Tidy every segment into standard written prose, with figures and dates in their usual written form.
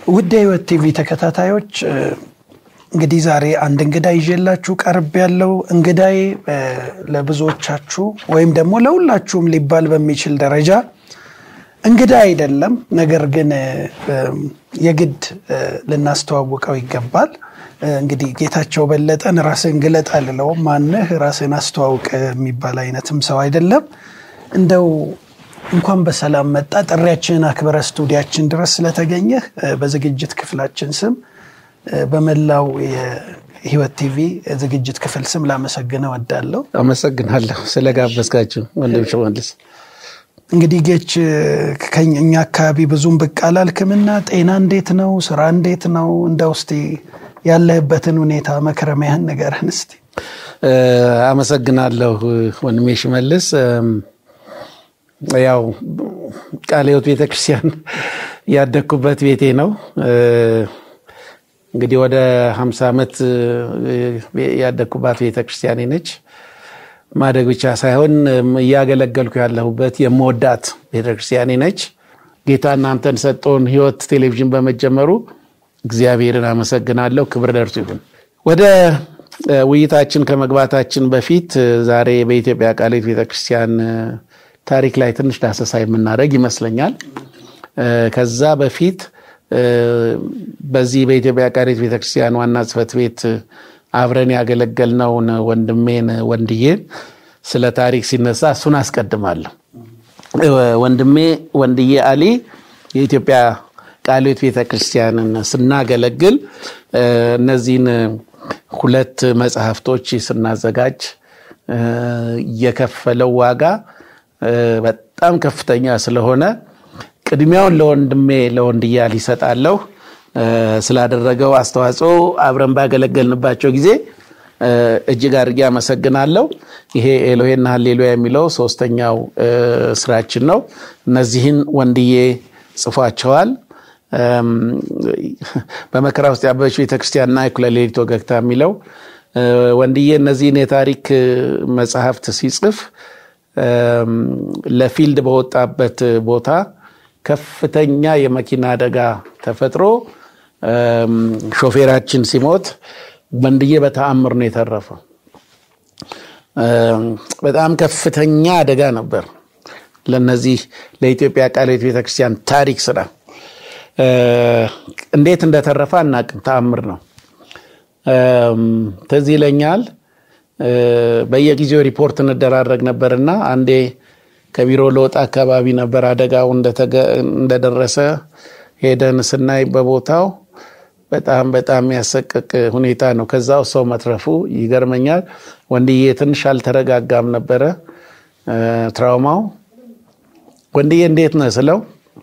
ውድ የህይወት ቲቪ ተከታታዮች እንግዲህ ዛሬ አንድ እንግዳ ይዤላችሁ ቀርብ ያለው እንግዳዬ ለብዙዎቻችሁ ወይም ደግሞ ለሁላችሁም ሊባል በሚችል ደረጃ እንግዳ አይደለም ነገር ግን የግድ ልናስተዋውቀው ይገባል እንግዲህ ጌታቸው በለጠን ራስን ግለጥ አልለው ማነህ ራስን አስተዋውቅ የሚባል አይነትም ሰው አይደለም እንደው እንኳን በሰላም መጣ ጥሪያችንን አክብረ ስቱዲያችን ድረስ ስለተገኘህ በዝግጅት ክፍላችን ስም በመላው የህይወት ቲቪ ዝግጅት ክፍል ስም ላመሰግነው ወዳለሁ አመሰግናለሁ ስለጋበዝካችሁ ወንድም ሽመልስ እንግዲህ ጌች ከኛ አካባቢ ብዙም በቃላልከምና ጤና እንዴት ነው ስራ እንዴት ነው እንደው እስቲ ያለህበትን ሁኔታ መከረሚያን ነገርህን እስቲ አመሰግናለሁ ወንድም ሽመልስ ያው ቃልዮት ቤተክርስቲያን ያደኩበት ቤቴ ነው እንግዲህ ወደ 50 አመት ያደኩባት ቤተክርስቲያኔ ነች ማደግ ብቻ ሳይሆን ያገለገልኩ ያለሁበት የሞዳት ቤተክርስቲያኔ ነች ጌታ እናንተን ሰጥቶን ህይወት ቴሌቪዥን በመጀመሩ እግዚአብሔርን አመሰግናለሁ ክብር ለእርሱ ይሁን ወደ ውይይታችን ከመግባታችን በፊት ዛሬ በኢትዮጵያ ቃልዮት ቤተክርስቲያን ታሪክ ላይ ትንሽ ዳሰሳ የምናደርግ ይመስለኛል ከዛ በፊት በዚህ በኢትዮጵያ ቃልዮት ቤተክርስቲያን ዋና ጽሕፈት ቤት አብረን ያገለገልነው ወንድሜን ወንድዬ ስለ ታሪክ ሲነሳ እሱን አስቀድማለሁ ወንድሜ ወንድዬ አሊ የኢትዮጵያ ቃልዮት ቤተክርስቲያንን ስናገለግል እነዚህን ሁለት መጽሐፍቶች ስናዘጋጅ የከፈለው ዋጋ በጣም ከፍተኛ ስለሆነ ቅድሚያውን ለወንድዬ አሊ ሰጣለሁ ስላደረገው አስተዋጽኦ አብረን ባገለገልንባቸው ጊዜ እጅግ አድርጌ አመሰግናለሁ ይሄ ኤሎሄና ሃሌሉያ የሚለው ሶስተኛው ስራችን ነው እነዚህን ወንድዬ ጽፏቸዋል በመከራ ውስጥ ያበበች ቤተክርስቲያንና የኩለሌሊት ወገግታ የሚለው ወንድዬ እነዚህን የታሪክ መጽሐፍት ሲጽፍ ለፊልድ በወጣበት ቦታ ከፍተኛ የመኪና አደጋ ተፈጥሮ ሾፌራችን ሲሞት ወንድዬ በተአምር ነው የተረፈው በጣም ከፍተኛ አደጋ ነበር ለነዚህ ለኢትዮጵያ ቃልዮት ቤተክርስቲያን ታሪክ ስራ እንዴት እንደተረፈ አናውቅም ተአምር ነው ተዚህ ይለኛል በየጊዜው ሪፖርት እንደራረግ ነበርና አንዴ ከቢሮ ለወጣ አካባቢ ነበር አደጋው እንደደረሰ ሄደን ስናይ በቦታው በጣም ያሰቀቅ ሁኔታ ነው ከዛው ሰው መትረፉ ይገርመኛል ወንድዬ ትንሽ አልተረጋጋም ነበር ትራውማው ወንድዬ እንዴት ነው ስለው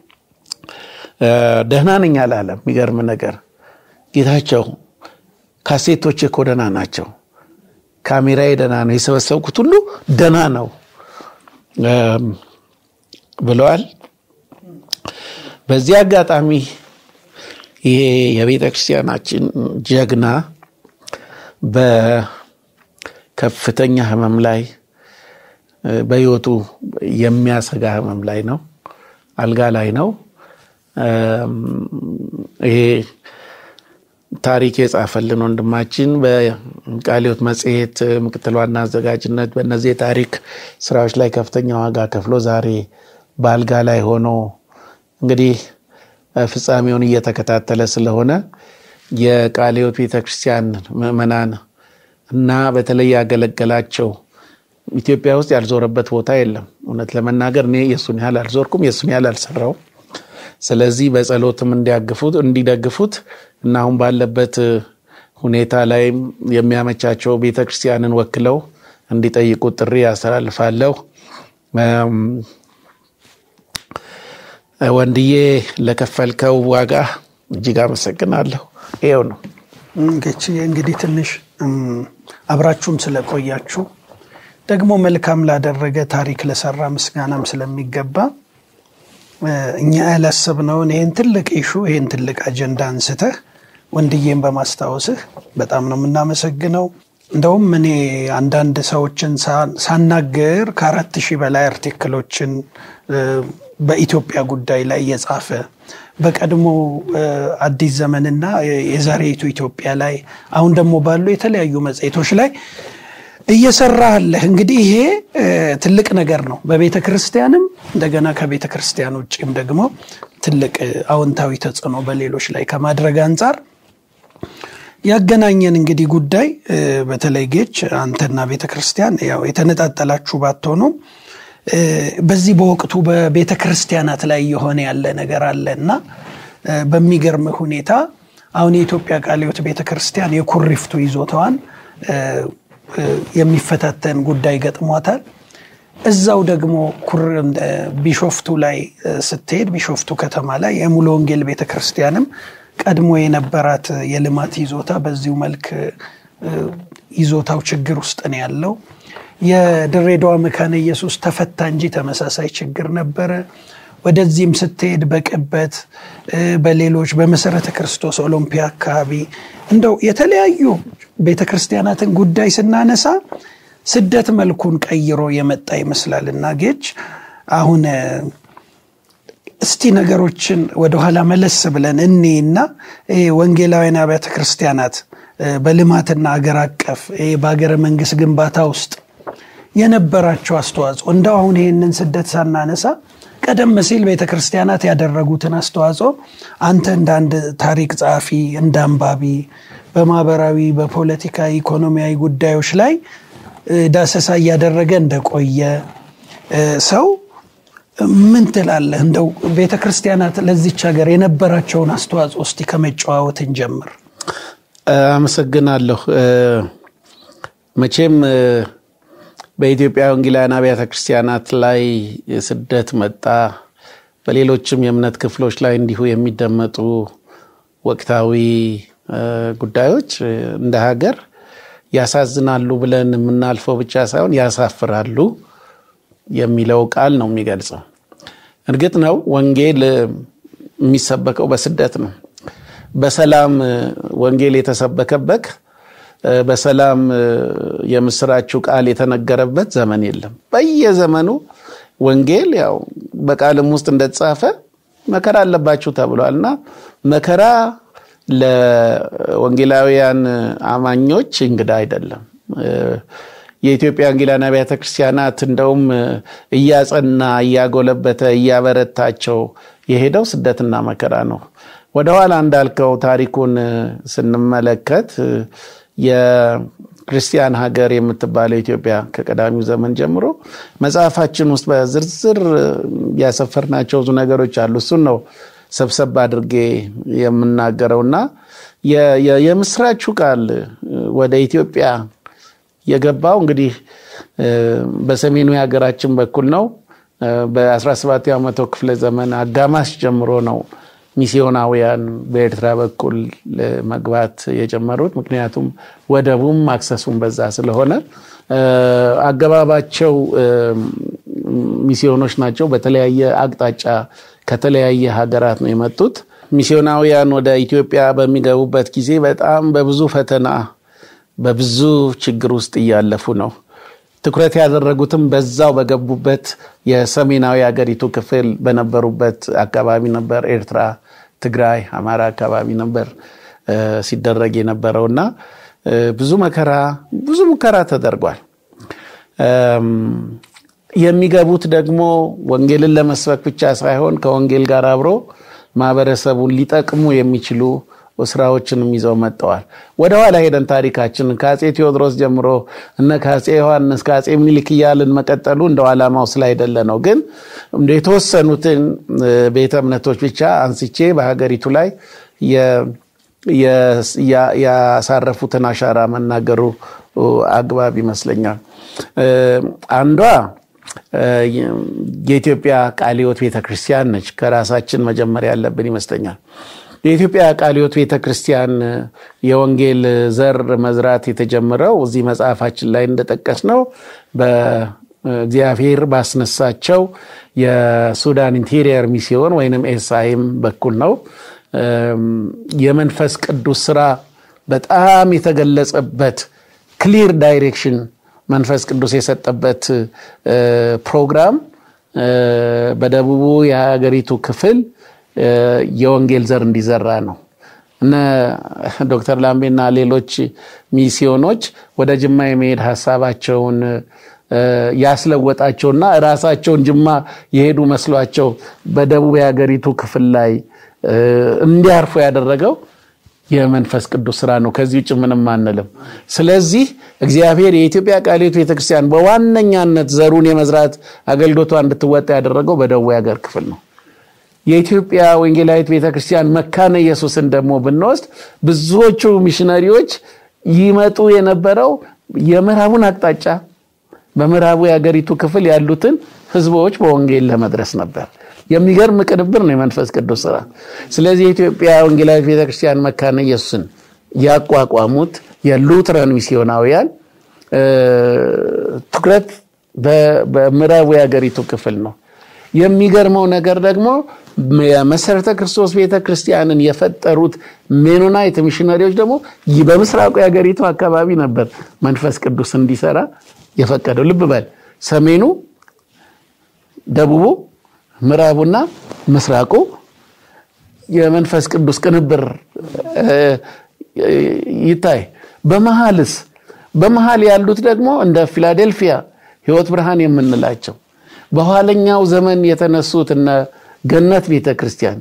ደህና ነኝ አላለም የሚገርም ነገር ጌታቸው ካሴቶች ኮደና ናቸው ካሜራዬ ደህና ነው የሰበሰብኩት ሁሉ ደህና ነው ብለዋል በዚህ አጋጣሚ ይሄ የቤተክርስቲያናችን ጀግና በከፍተኛ ህመም ላይ በህይወቱ የሚያሰጋ ህመም ላይ ነው አልጋ ላይ ነው ይሄ ታሪክ የጻፈልን ወንድማችን በቃልዮት መጽሔት ምክትል ዋና አዘጋጅነት በእነዚህ ታሪክ ስራዎች ላይ ከፍተኛ ዋጋ ከፍሎ ዛሬ ባልጋ ላይ ሆኖ እንግዲህ ፍጻሜውን እየተከታተለ ስለሆነ የቃልዮት ቤተክርስቲያን ምዕመናን እና በተለይ ያገለገላቸው ኢትዮጵያ ውስጥ ያልዞረበት ቦታ የለም እውነት ለመናገር እኔ የሱን ያህል አልዞርኩም የሱን ያህል አልሰራው ስለዚህ በጸሎትም እንዲደግፉት እና አሁን ባለበት ሁኔታ ላይ የሚያመቻቸው ቤተክርስቲያንን ወክለው እንዲጠይቁት ጥሪ ያስተላልፋለሁ ወንድዬ ለከፈልከው ዋጋ እጅግ አመሰግናለሁ ይሄው ነው እንግዲህ ትንሽ አብራችሁም ስለቆያችሁ ደግሞ መልካም ላደረገ ታሪክ ለሰራ ምስጋናም ስለሚገባ እኛ ያላሰብነውን ይሄን ትልቅ ኢሹ ይሄን ትልቅ አጀንዳ አንስተህ ወንድዬን በማስተዋወስህ በጣም ነው የምናመሰግነው እንደውም እኔ አንዳንድ ሰዎችን ሳናገር ከ4000 በላይ አርቲክሎችን በኢትዮጵያ ጉዳይ ላይ የጻፈ በቀድሞ አዲስ ዘመንና የዛሬቱ ኢትዮጵያ ላይ አሁን ደግሞ ባሉ የተለያዩ መጽሔቶች ላይ እየሰራህ እንግዲህ ይሄ ትልቅ ነገር ነው በቤተክርስቲያንም እንደገና ከቤተክርስቲያን ውጪም ደግሞ ትልቅ አዎንታዊ ተጽዕኖ በሌሎች ላይ ከማድረግ አንፃር ያገናኘን እንግዲህ ጉዳይ በተለይ ጌች አንተና ቤተክርስቲያን ያው የተነጣጣላችሁ ባትሆኑ በዚህ በወቅቱ በቤተክርስቲያናት ላይ የሆነ ያለ ነገር አለና በሚገርም ሁኔታ አሁን የኢትዮጵያ ቃለ ሕይወት ቤተክርስቲያን የኩሪፍቱ ይዞታዋን የሚፈታተን ጉዳይ ገጥሟታል እዛው ደግሞ ቢሾፍቱ ላይ ስትሄድ ቢሾፍቱ ከተማ ላይ የሙሉ ወንጌል ቤተክርስቲያንም ቀድሞ የነበራት የልማት ይዞታ በዚሁ መልክ ይዞታው ችግር ውስጥ ነው ያለው የድሬዳዋ መካነ ኢየሱስ ተፈታ እንጂ ተመሳሳይ ችግር ነበር ወደዚህም ስትሄድ በቅበት በሌሎች በመሰረተ ክርስቶስ ኦሎምፒያ አካባቢ እንደው የተለያዩ ቤተክርስቲያናትን ጉዳይ ስናነሳ ስደት መልኩን ቀይሮ የመጣ ይመስላልና ጌች አሁን እስቲ ነገሮችን ወደ ኋላ መለስ ብለን እኔና ወንጌላውያን አብያተ ክርስቲያናት በልማትና አገር አቀፍ በአገረ መንግስት ግንባታ ውስጥ የነበራቸው አስተዋጽኦ እንደው አሁን ይሄንን ስደት ሳናነሳ ቀደም ሲል ቤተክርስቲያናት ያደረጉትን አስተዋጽኦ አንተ እንደ አንድ ታሪክ ጻፊ እንደ አንባቢ በማህበራዊ በፖለቲካ ኢኮኖሚያዊ ጉዳዮች ላይ ዳሰሳ ያደረገ እንደቆየ ሰው ምን ትላለህ እንደው ቤተክርስቲያናት ለዚህች ሀገር የነበራቸውን አስተዋጽኦ እስቲ ከመጫወት እንጀምር አመሰግናለሁ መቼም በኢትዮጵያ ወንጌላውያን አብያተ ክርስቲያናት ላይ ስደት መጣ በሌሎችም የእምነት ክፍሎች ላይ እንዲሁ የሚደመጡ ወቅታዊ ጉዳዮች እንደ ሀገር ያሳዝናሉ ብለን የምናልፈው ብቻ ሳይሆን ያሳፍራሉ የሚለው ቃል ነው የሚገልጸው እርግጥ ነው ወንጌል የሚሰበከው በስደት ነው በሰላም ወንጌል የተሰበከበት በሰላም የምስራቹ ቃል የተነገረበት ዘመን የለም በየዘመኑ ወንጌል ያው በቃልም ውስጥ እንደተጻፈ መከራ አለባችሁ ተብሏልና መከራ ለወንጌላውያን አማኞች እንግዳ አይደለም የኢትዮጵያ ወንጌላውያን አብያተ ክርስቲያናት እንደውም እያጸና እያጎለበተ እያበረታቸው የሄደው ስደትና መከራ ነው ወደ ኋላ እንዳልከው ታሪኩን ስንመለከት የክርስቲያን ሀገር የምትባለው ኢትዮጵያ ከቀዳሚው ዘመን ጀምሮ መጽሐፋችን ውስጥ በዝርዝር ያሰፈርናቸው ብዙ ነገሮች አሉ እሱን ነው ሰብሰብ አድርጌ የምናገረውና የምስራቹ ቃል ወደ ኢትዮጵያ የገባው እንግዲህ በሰሜኑ ሀገራችን በኩል ነው በ17ኛው መቶ ክፍለ ዘመን አጋማሽ ጀምሮ ነው ሚስዮናውያን በኤርትራ በኩል መግባት የጀመሩት ምክንያቱም ወደቡም አክሰሱም በዛ ስለሆነ አገባባቸው ሚስዮኖች ናቸው በተለያየ አቅጣጫ ከተለያየ ሀገራት ነው የመጡት ሚስዮናውያን ወደ ኢትዮጵያ በሚገቡበት ጊዜ በጣም በብዙ ፈተና በብዙ ችግር ውስጥ ያለፉ ነው ትኩረት ያደረጉትም በዛው በገቡበት የሰሜናዊ ሀገሪቱ ክፍል በነበሩበት አካባቢ ነበር ኤርትራ ትግራይ አማራ አካባቢ ነበር ሲደረግ የነበረውና ብዙ ሙከራ ተደርጓል የሚገቡት ደግሞ ወንጌልን ለመስበክ ብቻ ሳይሆን ከወንጌል ጋር አብሮ ማህበረሰቡን ሊጠቅሙ የሚችሉ ወስራዎችንም ይዘው መጣዋል ወደ ኋላ ሄደን ታሪካችን ከአጼ ቴዎድሮስ ጀምሮ እነ ከአጼ ዮሐንስ ከአጼ ምኒልክ ያልን መቀጠሉ እንደው ዓላማው ስላይደለ ነው ግን የተወሰኑትን ቤተ እምነቶች ብቻ አንስቼ በሀገሪቱ ላይ ያሳረፉትን አሻራ መናገሩ አግባብ ይመስለኛል አንዷ የኢትዮጵያ ቃለ ሕይወት ቤተክርስቲያን ነች ከራሳችን መጀመሪያ ያለብን ይመስለኛል የኢትዮጵያ ቃለ ሕይወት ቤተክርስቲያን የወንጌል ዘር መዝራት የተጀመረው እዚህ መጽሐፋችን ላይ እንደተጠቀስነው በእግዚአብሔር ባስነሳቸው የሱዳን ኢንቴሪየር ሚስዮን ወይንም ኤስአይም በኩል ነው የመንፈስ ቅዱስ ሥራ በጣም የተገለጸበት ክሊር ዳይሬክሽን መንፈስ ቅዱስ የሰጠበት ፕሮግራም በደቡቡ የሀገሪቱ ክፍል የወንጌል ዘር እንዲዘራ ነው። እነ ዶክተር ላምቤና ሌሎች ሚስዮኖች ወደ ጅማ የመሄድ ሐሳባቸውን ያስለወጣቸውና ራሳቸውን ጅማ የሄዱ መስሏቸው በደቡብ የሀገሪቱ ክፍል ላይ እንዲያርፉ ያደረገው የመንፈስ ቅዱስ ሥራ ነው። ከዚህ ውጭ ምንም አንልም። ስለዚህ እግዚአብሔር የኢትዮጵያ ቃለ ሕይወት ቤተክርስቲያን በዋነኛነት ዘሩን የመዝራት አገልግሎቷን እንድትወጣ ያደረገው በደቡብ የሀገር ክፍል ነው። የኢትዮጵያ ወንጌላዊት ቤተክርስቲያን መካነ ኢየሱስን ደግሞ ብንወስድ ብዙዎቹ ሚሽነሪዎች ይመጡ የነበረው የምዕራቡን አቅጣጫ በምዕራቡ የሀገሪቱ ክፍል ያሉትን ህዝቦች በወንጌል ለመድረስ ነበር። የሚገርም ቅንብር ነው የመንፈስ ቅዱስ ሥራ። ስለዚህ የኢትዮጵያ ወንጌላዊት ቤተክርስቲያን መካነ ኢየሱስን ያቋቋሙት የሉትራን ሚስዮናውያን ትኩረት በምዕራቡ የሀገሪቱ ክፍል ነው። የሚገርመው ነገር ደግሞ የመሰረተ ክርስቶስ ቤተክርስቲያንን የፈጠሩት ሜኖናይት ሚሽነሪዎች ደግሞ በምስራቁ የሀገሪቱ አካባቢ ነበር መንፈስ ቅዱስ እንዲሰራ የፈቀደው። ልብ በል፣ ሰሜኑ፣ ደቡቡ፣ ምዕራቡና ምስራቁ የመንፈስ ቅዱስ ቅንብር ይታይ። በመሃል ያሉት ደግሞ እንደ ፊላዴልፊያ ሕይወት ብርሃን የምንላቸው በኋለኛው ዘመን የተነሱት እነ ገነት ቤተክርስቲያን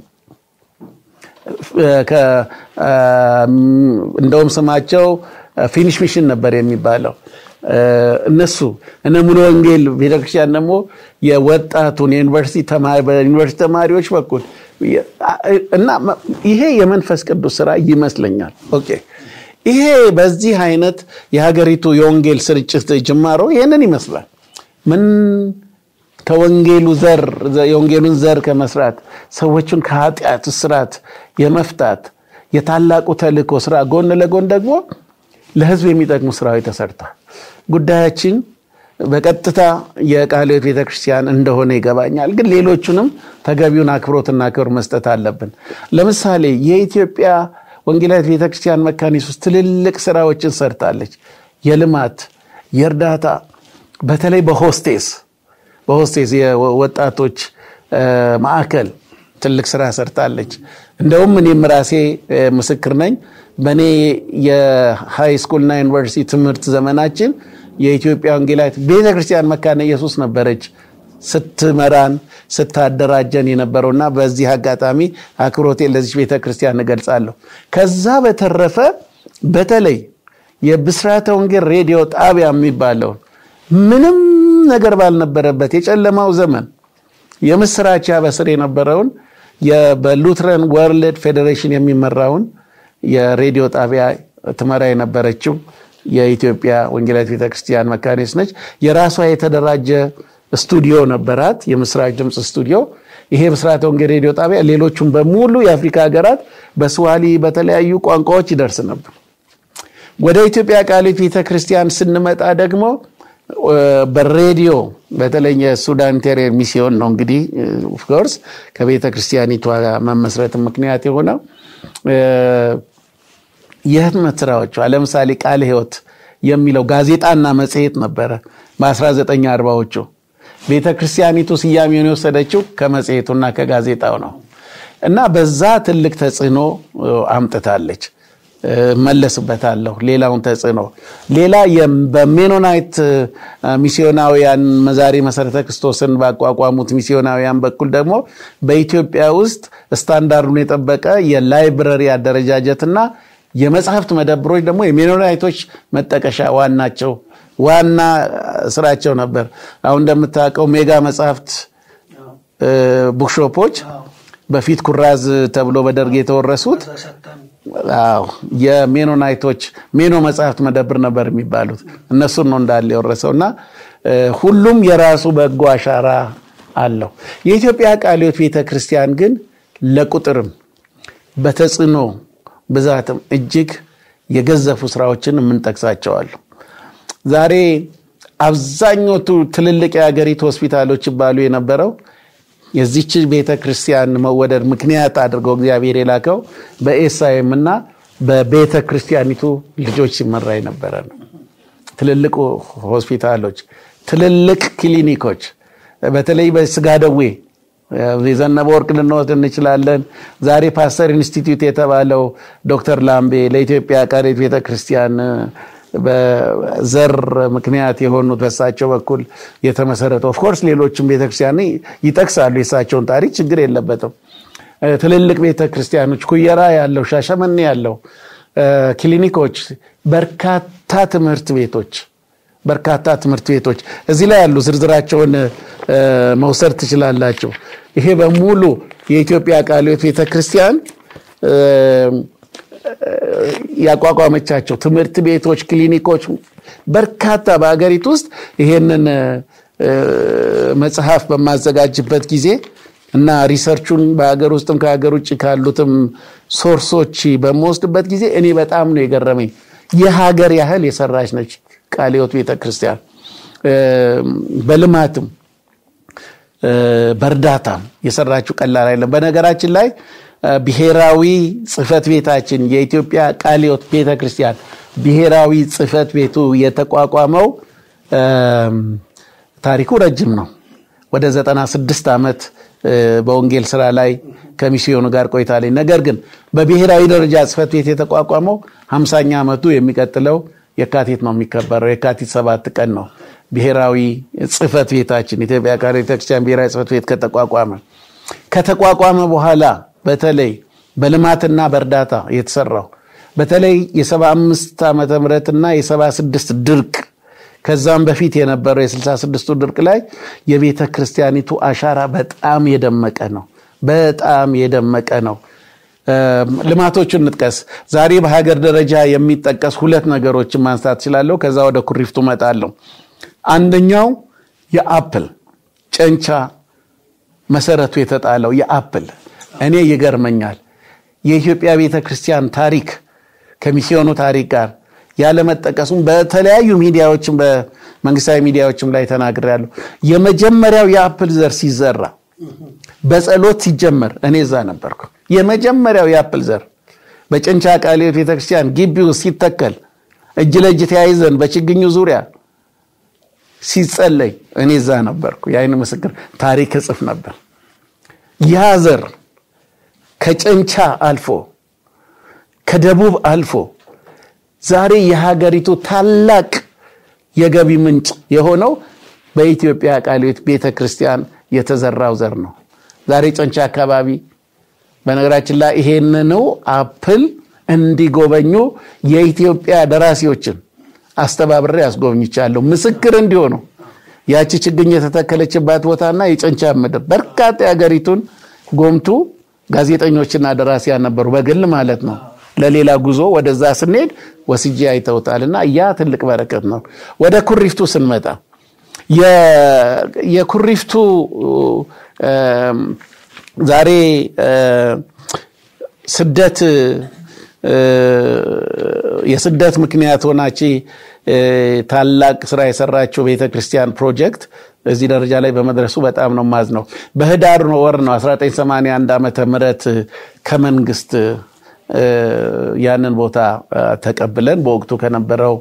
እንደውም ስማቸው ፊኒሽ ሚሽን ነበር የሚባለው። እነሱ እነ ሙሉ ወንጌል ቤተክርስቲያን ደግሞ የወጣቱን የዩኒቨርሲቲ ተማሪዎች በኩል እና ይሄ የመንፈስ ቅዱስ ሥራ ይመስለኛል። ኦኬ፣ ይሄ በዚህ አይነት የሀገሪቱ የወንጌል ስርጭት ጅማሮ ይሄንን ይመስላል። ምን ከወንጌሉ ዘር የወንጌሉን ዘር ከመስራት ሰዎችን ከኃጢአት እስራት የመፍታት የታላቁ ተልእኮ ሥራ ጎን ለጎን ደግሞ ለህዝብ የሚጠቅሙ ሥራዎች ተሰርተዋል። ጉዳያችን በቀጥታ የቃለ ሕይወት ቤተክርስቲያን እንደሆነ ይገባኛል፣ ግን ሌሎቹንም ተገቢውን አክብሮትና ክብር መስጠት አለብን። ለምሳሌ የኢትዮጵያ ወንጌላዊት ቤተክርስቲያን መካነ ኢየሱስ ትልልቅ ሥራዎችን ሰርታለች። የልማት የእርዳታ፣ በተለይ በሆስቴስ የወጣቶች ማዕከል ትልቅ ሥራ ሰርታለች። እንደውም እኔም ራሴ ምስክር ነኝ። በኔ የሃይ ስኩልና ዩኒቨርሲቲ ትምህርት ዘመናችን የኢትዮጵያ ወንጌላዊት ቤተክርስቲያን መካነ ኢየሱስ ነበረች ስትመራን ስታደራጀን የነበረውና በዚህ አጋጣሚ አክብሮቴን ለዚህ ቤተክርስቲያን እገልጻለሁ። ከዛ በተረፈ በተለይ የብስራተ ወንጌል ሬዲዮ ጣቢያ የሚባለው ምንም ነገር ባልነበረበት የጨለማው ዘመን የምስራች ያበስር የነበረውን በሉትራን ወርልድ ፌዴሬሽን የሚመራውን የሬዲዮ ጣቢያ ትመራ የነበረችው የኢትዮጵያ ወንጌላዊት ቤተክርስቲያን መካነ ኢየሱስ ነች። የራሷ የተደራጀ ስቱዲዮ ነበራት፣ የምስራች ድምጽ ስቱዲዮ። ይሄ ብስራተ ወንጌል ሬዲዮ ጣቢያ ሌሎቹም በሙሉ የአፍሪካ ሀገራት በስዋሂሊ በተለያዩ ቋንቋዎች ይደርስ ነበር። ወደ ኢትዮጵያ ቃለ ሕይወት ቤተክርስቲያን ስንመጣ ደግሞ በሬዲዮ በተለይ የሱዳን ኢንተሪየር ሚስዮን ነው እንግዲህ ኦፍ ኮርስ ከቤተክርስቲያኒቷ መመስረት ምክንያት የሆነው የህትመት ሥራዎች። ለምሳሌ ቃለ ሕይወት የሚለው ጋዜጣና መጽሔት ነበረ በ1940ዎቹ። ቤተክርስቲያኒቱ ስያሜውን የወሰደችው ከመጽሔቱና ከጋዜጣው ነው እና በዛ ትልቅ ተጽዕኖ አምጥታለች። መለስበታለሁ ሌላውን ተጽዕኖ። ሌላ በሜኖናይት ሚስዮናውያን መዛሪ መሰረተ ክርስቶስን ባቋቋሙት ሚስዮናውያን በኩል ደግሞ በኢትዮጵያ ውስጥ ስታንዳርዱን የጠበቀ የላይብረሪ አደረጃጀትና የመጽሐፍት መደብሮች ደግሞ የሜኖናይቶች መጠቀሻ ዋና ስራቸው ነበር። አሁን እንደምታውቀው ሜጋ መጽሐፍት ቡክሾፖች በፊት ኩራዝ ተብሎ በደርግ የተወረሱት የሜኖናይቶች ሜኖ መጽሐፍት መደብር ነበር የሚባሉት። እነሱን ነው እንዳለ የወረሰውና ሁሉም የራሱ በጎ አሻራ አለው። የኢትዮጵያ ቃለ ሕይወት ቤተክርስቲያን ግን ለቁጥርም በተጽዕኖ ብዛትም እጅግ የገዘፉ ሥራዎችን የምንጠቅሳቸዋል። ዛሬ አብዛኞቹ ትልልቅ የሀገሪቱ ሆስፒታሎች ይባሉ የነበረው የዚህች ቤተክርስቲያን መወደድ ምክንያት አድርጎ እግዚአብሔር የላከው በኤስአይኤም እና በቤተክርስቲያኒቱ ልጆች ሲመራ የነበረ ነው። ትልልቅ ሆስፒታሎች፣ ትልልቅ ክሊኒኮች፣ በተለይ በስጋ ደዌ የዘነበ ወርቅ ልንወስድ እንችላለን። ዛሬ ፓስተር ኢንስቲትዩት የተባለው ዶክተር ላምቤ ለኢትዮጵያ ቃልዮት ቤተክርስቲያን በዘር ምክንያት የሆኑት በሳቸው በኩል የተመሰረተው ኦፍ ኮርስ ሌሎችም ቤተክርስቲያን ይጠቅሳሉ የሳቸውን ታሪክ ችግር የለበትም። ትልልቅ ቤተክርስቲያኖች ኩየራ ያለው ሻሸመኔ ያለው ክሊኒኮች በርካታ ትምህርት ቤቶች እዚህ ላይ ያሉ ዝርዝራቸውን መውሰድ ትችላላችሁ። ይሄ በሙሉ የኢትዮጵያ ቃልዮት ቤተክርስቲያን ያቋቋመቻቸው ትምህርት ቤቶች ክሊኒኮች በርካታ በአገሪቱ ውስጥ ይሄንን መጽሐፍ በማዘጋጅበት ጊዜ እና ሪሰርቹን በአገር ውስጥም ከአገር ውጭ ካሉትም ሶርሶች በመወስድበት ጊዜ እኔ በጣም ነው የገረመኝ። የሀገር ያህል የሰራች ነች ቃልዮት ቤተክርስቲያን በልማትም በእርዳታም የሰራችው ቀላል አይደለም። በነገራችን ላይ ብሔራዊ ጽሕፈት ቤታችን የኢትዮጵያ ቃልዮት ቤተክርስቲያን ብሔራዊ ጽሕፈት ቤቱ የተቋቋመው ታሪኩ ረጅም ነው። ወደ 96 ዓመት በወንጌል ስራ ላይ ከሚስዮኑ ጋር ቆይታለኝ። ነገር ግን በብሔራዊ ደረጃ ጽሕፈት ቤት የተቋቋመው 50ኛ ዓመቱ የሚቀጥለው የካቲት ነው የሚከበረው። የካቲት 7 ቀን ነው ብሔራዊ ጽሕፈት ቤታችን ኢትዮጵያ ቃልዮት ቤተክርስቲያን ብሔራዊ ጽሕፈት ቤት ከተቋቋመ በኋላ በተለይ በልማትና በእርዳታ የተሰራው በተለይ የ75 ዓመተ ምህረትና የ76 ድርቅ ከዛም በፊት የነበረው የ66ቱ ድርቅ ላይ የቤተክርስቲያኒቱ አሻራ በጣም የደመቀ ነው። ልማቶችን እንጥቀስ። ዛሬ በሀገር ደረጃ የሚጠቀስ ሁለት ነገሮችን ማንሳት እችላለሁ። ከዛ ወደ ኩሪፍቱ መጣለሁ። አንደኛው የአፕል ጨንቻ መሰረቱ የተጣለው የአፕል እኔ ይገርመኛል። የኢትዮጵያ ቤተክርስቲያን ታሪክ ከሚስዮኑ ታሪክ ጋር ያለ መጠቀሱም በተለያዩ ሚዲያዎችም በመንግስታዊ ሚዲያዎችም ላይ ተናግሬያለሁ። የመጀመሪያው የአፕል ዘር ሲዘራ በጸሎት ሲጀመር እኔ እዛ ነበርኩ። የመጀመሪያው የአፕል ዘር በጨንቻ ቃልዮት ቤተክርስቲያን ግቢው ሲተከል እጅ ለእጅ ተያይዘን በችግኙ ዙሪያ ሲጸለይ እኔ እዛ ነበርኩ። የዓይን ምስክር ታሪክ ጽፍ ነበር። ያ ዘር ከጨንቻ አልፎ ከደቡብ አልፎ ዛሬ የሀገሪቱ ታላቅ የገቢ ምንጭ የሆነው በኢትዮጵያ ቃልዮት ቤተክርስቲያን የተዘራው ዘር ነው። ዛሬ ጨንቻ አካባቢ በነገራችን ላይ ይሄንን አፕል እንዲጎበኙ የኢትዮጵያ ደራሲዎችን አስተባብሬ ያስጎብኝቻለሁ። ምስክር እንዲሆኑ ያቺ ችግኝ የተተከለችባት ቦታና የጨንቻ ምድር በርካታ የሀገሪቱን ጎምቱ ጋዜጠኞችና ደራሲያን ነበሩ፣ በግል ማለት ነው። ለሌላ ጉዞ ወደዛ ስንሄድ ወስጄ አይተውታልና ያ ትልቅ በረከት ነው። ወደ ኩሪፍቱ ስንመጣ የኩሪፍቱ ዛሬ ስደት የስደት ምክንያት ሆናች ታላቅ ስራ የሰራችው ቤተክርስቲያን ፕሮጀክት እዚህ ደረጃ ላይ በመድረሱ በጣም ነው ማዝነው። በህዳር ወር ነው 1981 ዓመተ ምህረት ከመንግስት ያንን ቦታ ተቀብለን በወቅቱ ከነበረው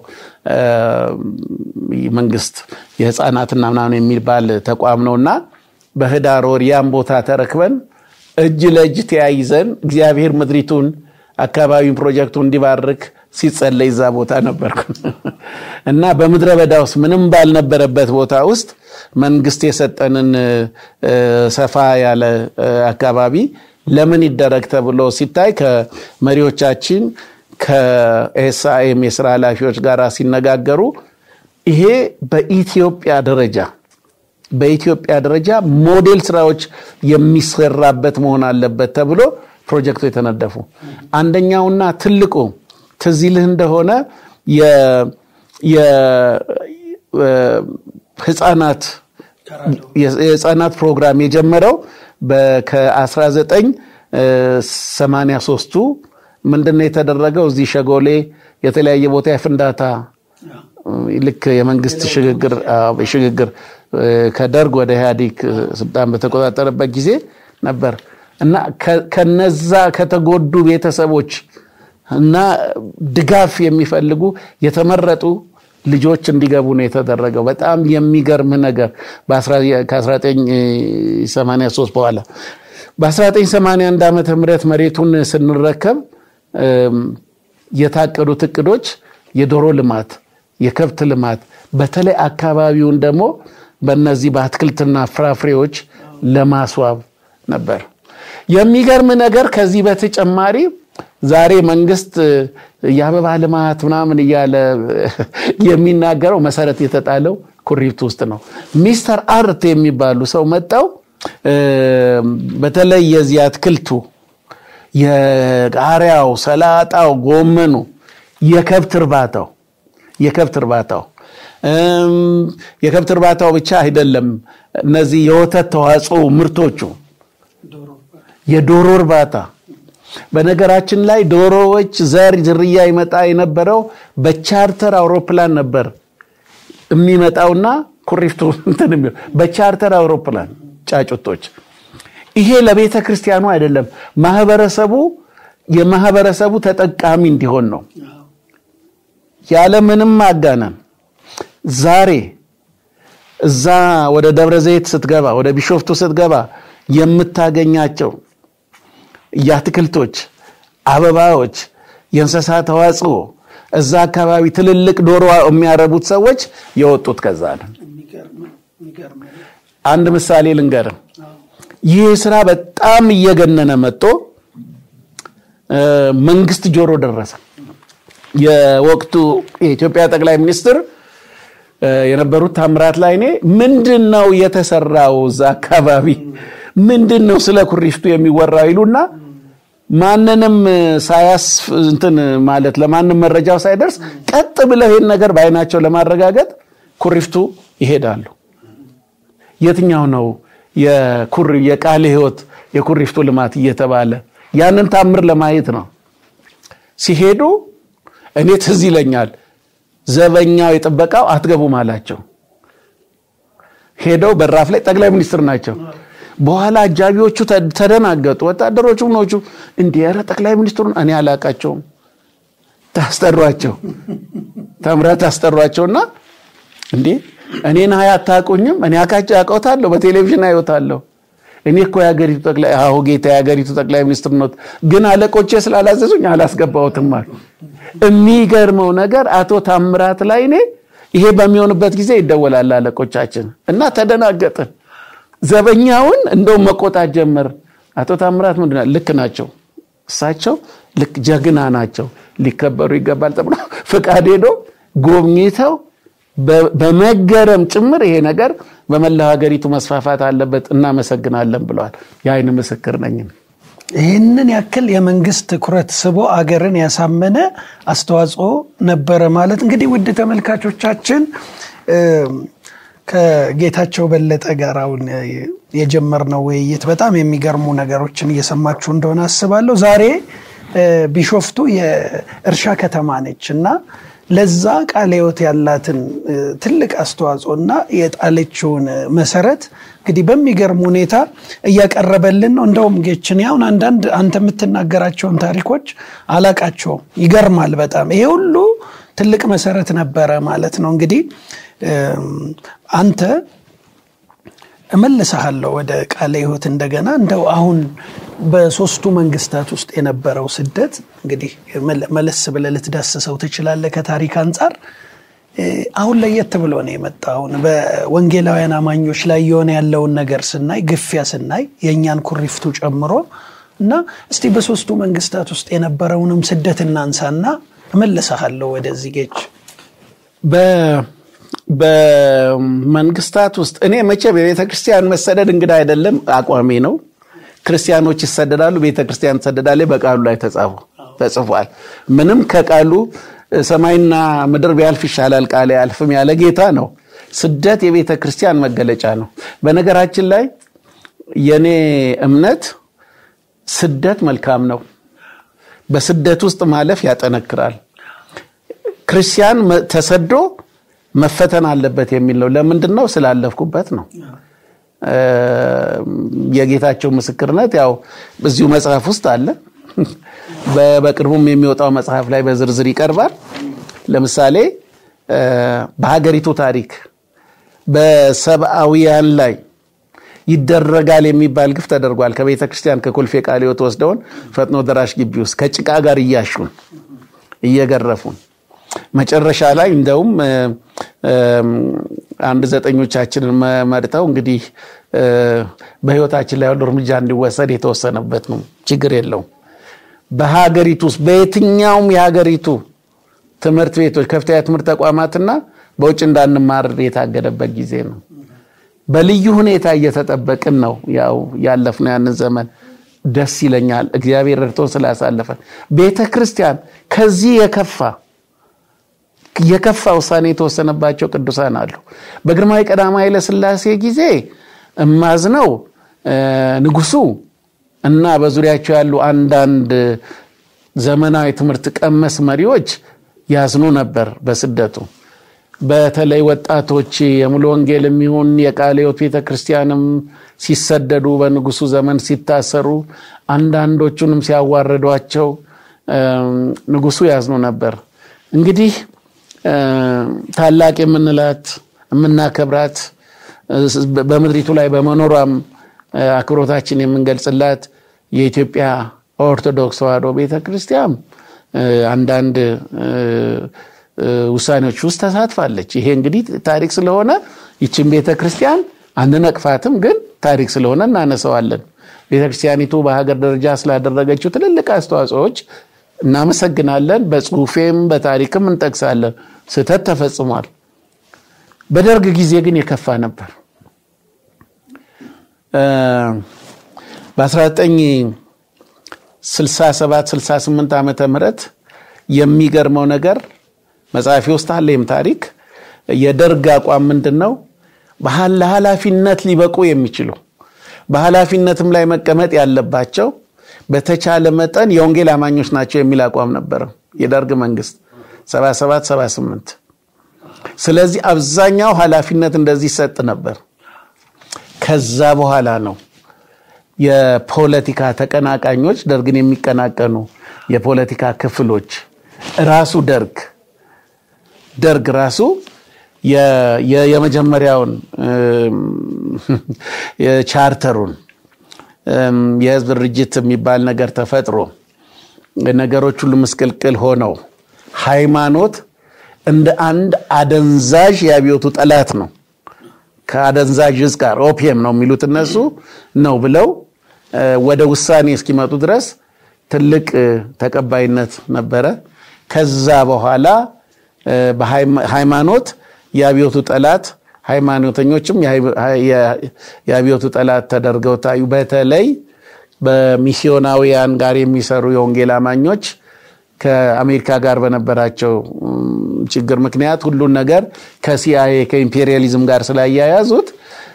መንግስት የህፃናትና ምናምን የሚባል ተቋም ነውና በህዳር ወር ያን ቦታ ተረክበን እጅ ለእጅ ተያይዘን እግዚአብሔር ምድሪቱን አካባቢውን ፕሮጀክቱን እንዲባርክ ሲጸለይ እዛ ቦታ ነበርኩ እና በመድረ በዳ ውስጥ ምንም ባልነበረበት ቦታ ውስጥ መንግስት የሰጠንን ሰፋ ያለ አካባቢ ለምን ይደረግ ተብሎ ሲታይ ከመሪዎቻችን ከኤስአኤም የሥራ ኃላፊዎች ጋር ሲነጋገሩ ይሄ በኢትዮጵያ ደረጃ ሞዴል ስራዎች የሚሰራበት መሆን አለበት ተብሎ ፕሮጀክቱ የተነደፉ አንደኛውና ትልቁ ትዝልህ እንደሆነ የህፃናት ፕሮግራም የጀመረው ከ1983 ምንድነው የተደረገው? እዚህ ሸጎሌ የተለያየ ቦታ የፍንዳታ ልክ የመንግስት ሽግግር ከደርግ ወደ ኢህአዴግ ስልጣን በተቆጣጠረበት ጊዜ ነበር እና ከነዛ ከተጎዱ ቤተሰቦች እና ድጋፍ የሚፈልጉ የተመረጡ ልጆች እንዲገቡ ነው የተደረገው። በጣም የሚገርም ነገር ከ1983 በኋላ በ1981 ዓመተ ምህረት መሬቱን ስንረከብ የታቀዱት እቅዶች የዶሮ ልማት፣ የከብት ልማት በተለይ አካባቢውን ደግሞ በእነዚህ በአትክልትና ፍራፍሬዎች ለማስዋብ ነበር። የሚገርም ነገር ከዚህ በተጨማሪ ዛሬ መንግስት የአበባ ልማት ምናምን እያለ የሚናገረው መሰረት የተጣለው ኩሪፍቱ ውስጥ ነው። ሚስተር አርት የሚባሉ ሰው መጣው በተለይ የዚህ አትክልቱ የቃሪያው፣ ሰላጣው፣ ጎመኑ፣ የከብት እርባታው ብቻ አይደለም። እነዚህ የወተት ተዋጽኦ ምርቶቹ፣ የዶሮ እርባታ። በነገራችን ላይ ዶሮዎች ዘር ዝርያ ይመጣ የነበረው በቻርተር አውሮፕላን ነበር የሚመጣውና ኩሪፍቱ በቻርተር አውሮፕላን ጫጩቶች። ይሄ ለቤተ ክርስቲያኑ አይደለም፣ የማህበረሰቡ ተጠቃሚ እንዲሆን ነው። ያለ ምንም ማጋነን ዛሬ እዛ ወደ ደብረ ዘይት ስትገባ፣ ወደ ቢሾፍቱ ስትገባ የምታገኛቸው የአትክልቶች፣ አበባዎች፣ የእንስሳት ተዋጽኦ እዛ አካባቢ ትልልቅ ዶሮ የሚያረቡት ሰዎች የወጡት ከዛ ነው። አንድ ምሳሌ ልንገር። ይህ ስራ በጣም እየገነነ መጥቶ መንግስት ጆሮ ደረሰ። የወቅቱ የኢትዮጵያ ጠቅላይ ሚኒስትር የነበሩት ታምራት ላይኔ ምንድነው የተሰራው እዛ አካባቢ ምንድነው ስለ ኩሪፍቱ የሚወራው ይሉና ማንንም ማለት ለማንም መረጃው ሳይደርስ ቀጥ ብለው ይሄን ነገር ባይናቸው ለማረጋገጥ ኩሪፍቱ ይሄዳሉ። የትኛው ነው የቃለ ሕይወት የኩሪፍቱ ልማት እየተባለ ያንን ታምር ለማየት ነው ሲሄዱ። እኔ ትዝ ይለኛል ዘበኛው የጠበቃው አትገቡም አላቸው። ሄደው በራፍ ላይ ጠቅላይ ሚኒስትር ናቸው። በኋላ አጃቢዎቹ ተደናገጡ። ወታደሮቹ ምኖቹ እንዲያረ ጠቅላይ ሚኒስትሩን እኔ አላቃቸውም ታስተሯቸው ታምራት ታስተሯቸውና እንዴ እኔን አያታቁኝም? እኔ አቃውታለሁ፣ በቴሌቪዥን አይወታለሁ። እኔ እኮ ያገሪቱ ጠቅላይ ጌታ ያገሪቱ ጠቅላይ ሚኒስትር ነው፣ ግን አለቆቼ ስላላዘዙኝ አላስገባውትም አሉ። የሚገርመው ነገር አቶ ታምራት ላይኔ ይሄ በሚሆንበት ጊዜ ይደወላል አለቆቻችን እና ተደናገጥን። ዘበኛውን እንደው መቆጣት ጀመር። አቶ ታምራት ምንድነው ልክ ናቸው፣ እሳቸው ልክ ጀግና ናቸው፣ ሊከበሩ ይገባል ተብሎ ፍቃድ ሄዶ ጎብኝተው በመገረም ጭምር ይሄ ነገር በመላው ሀገሪቱ መስፋፋት አለበት እናመሰግናለን ብለዋል። የአይን ምስክር ነኝ። ይህንን ያክል የመንግስት ትኩረት ስቦ አገርን ያሳመነ አስተዋጽኦ ነበረ ማለት እንግዲህ ውድ ተመልካቾቻችን ከጌታቸው በለጠ ጋር አሁን የጀመርነው ውይይት በጣም የሚገርሙ ነገሮችን እየሰማችሁ እንደሆነ አስባለሁ። ዛሬ ቢሾፍቱ የእርሻ ከተማ ነችና ለዛ ቃለ ሕይወት ያላትን ትልቅ አስተዋጽኦና የጣለችውን መሰረት እንግዲህ በሚገርም ሁኔታ እያቀረበልን ነው። እንደውም ጌችን ያው አንዳንድ አንተ የምትናገራቸውን ታሪኮች አላቃቸው ይገርማል በጣም። ይሄ ሁሉ ትልቅ መሰረት ነበረ ማለት ነው። እንግዲህ አንተ እመልሰሃለሁ ወደ ቃለ ሕይወት እንደገና እንደው አሁን በሶስቱ መንግስታት ውስጥ የነበረው ስደት እንግዲህ መለስ ብለህ ልትዳስሰው ትችላለህ ከታሪክ አንፃር። አሁን ለየት ብሎ ነው የመጣው። በወንጌላውያን አማኞች ላይ የሆነ ያለውን ነገር ስናይ፣ ግፊያ ስናይ የኛን ኩሪፍቱ ጨምሮ እና እስቲ በሶስቱ መንግስታት ውስጥ የነበረውንም ስደት እናንሳና እመልሰሃለሁ ወደዚህ ጌች። በመንግስታት ውስጥ እኔ መቼ በቤተክርስቲያን መሰደድ እንግዳ አይደለም አቋሜ ነው። ክርስቲያኖች ይሰደዳሉ፣ ቤተክርስቲያን ትሰደዳለች፣ በቃሉ ላይ ተጽፏል። ምንም ከቃሉ ሰማይና ምድር ቢያልፍ ይሻላል ቃሌ አያልፍም ያለ ጌታ ነው። ስደት የቤተክርስቲያን መገለጫ ነው። በነገራችን ላይ የኔ እምነት ስደት መልካም ነው። በስደት ውስጥ ማለፍ ያጠነክራል። ክርስቲያን ተሰዶ መፈተን አለበት የሚል ነው። ለምንድነው? ስላለፍኩበት ነው። የጌታቸው ምስክርነት ያው በዚሁ መጽሐፍ ውስጥ አለ። በቅርቡም የሚወጣው መጽሐፍ ላይ በዝርዝር ይቀርባል። ለምሳሌ በሀገሪቱ ታሪክ በሰብአዊያን ላይ ይደረጋል የሚባል ግፍ ተደርጓል። ከቤተ ክርስቲያን ከኮልፌ ቃልዮት ወስደውን ፈጥኖ ደራሽ ግቢ ውስጥ ከጭቃ ጋር እያሹን እየገረፉን መጨረሻ ላይ እንደውም አንድ ዘጠኞቻችንን መርጠው እንግዲህ በህይወታችን ላይ ያለው እርምጃ እንዲወሰድ የተወሰነበት ነው። ችግር የለውም። በሀገሪቱ ውስጥ በየትኛውም የሀገሪቱ ትምህርት ቤቶች ከፍተኛ ትምህርት ተቋማትና በውጭ እንዳንማር የታገደበት ጊዜ ነው። በልዩ ሁኔታ እየተጠበቅን ነው ያው ያለፍነው ያንን ዘመን። ደስ ይለኛል እግዚአብሔር ረድቶን ስላሳለፈን። ቤተክርስቲያን ከዚህ የከፋ ውሳኔ የተወሰነባቸው ቅዱሳን አሉ። በግርማዊ ቀዳማዊ ኃይለ ሥላሴ ጊዜ እማዝነው ንጉሱ እና በዙሪያቸው ያሉ አንዳንድ ዘመናዊ ትምህርት ቀመስ መሪዎች ያዝኑ ነበር በስደቱ። በተለይ ወጣቶች የሙሉ ወንጌል የሚሆን የቃልዮት ቤተክርስቲያንም ሲሰደዱ በንጉሱ ዘመን ሲታሰሩ አንዳንዶቹንም ሲያዋርዷቸው ንጉሱ ያዝኑ ነበር። እንግዲህ ታላቅ የምንላት የምናከብራት በመድሪቱ ላይ በመኖሯም አክብሮታችን የምንገልጽላት የኢትዮጵያ ኦርቶዶክስ ተዋሕዶ ቤተክርስቲያን አንዳንድ ውሳኔዎች ውስጥ ተሳትፋለች። ይሄ እንግዲህ ታሪክ ስለሆነ ይችን ቤተክርስቲያን አንነቅፋትም፣ ግን ታሪክ ስለሆነ እናነሳዋለን። ቤተክርስቲያኒቱ በሀገር ደረጃ ስላደረገችው ትልልቅ አስተዋጽኦዎች እናመሰግናለን። በጽሁፌም በታሪክም እንጠቅሳለን። ስህተት ተፈጽሟል። በደርግ ጊዜ ግን የከፋ ነበር። በ1967-68 ዓመተ ምህረት የሚገርመው ነገር መጽሐፊ ውስጥ አለም ታሪክ የደርግ አቋም ምንድነው? በኃላፊነት ሊበቁ የሚችሉ በኃላፊነትም ላይ መቀመጥ ያለባቸው በተቻለ መጠን የወንጌል አማኞች ናቸው የሚል አቋም ነበር የደርግ መንግስት 77-78። ስለዚህ አብዛኛው ኃላፊነት እንደዚህ ሰጥ ነበር። ከዛ በኋላ ነው የፖለቲካ ተቀናቃኞች ደርግን የሚቀናቀኑ የፖለቲካ ክፍሎች ራሱ ደርግ ራሱ የመጀመሪያውን የቻርተሩን የህዝብ ድርጅት የሚባል ነገር ተፈጥሮ ነገሮች ሁሉ መስቀልቅል ሆነው ሃይማኖት እንደ አንድ አደንዛዥ ያቢዮቱ ጠላት ነው። ከአደንዛዥ ጋር ኦፒየም ነው የሚሉት እነሱ ነው ብለው ወደ ውሳኔ እስኪመጡ ድረስ ትልቅ ተቀባይነት ነበረ። ከዛ በኋላ በሃይማኖት ያቢዮቱ ጠላት ሃይማኖተኞችም ያቢዮቱ ጠላት ተደርገው ታዩ። በተለይ በሚስዮናውያን ጋር የሚሰሩ የወንጌል አማኞች ከአሜሪካ ጋር በነበራቸው ችግር ምክንያት ሁሉ ነገር ከሲአይኤ ከኢምፔሪያሊዝም ጋር ስላያያዙት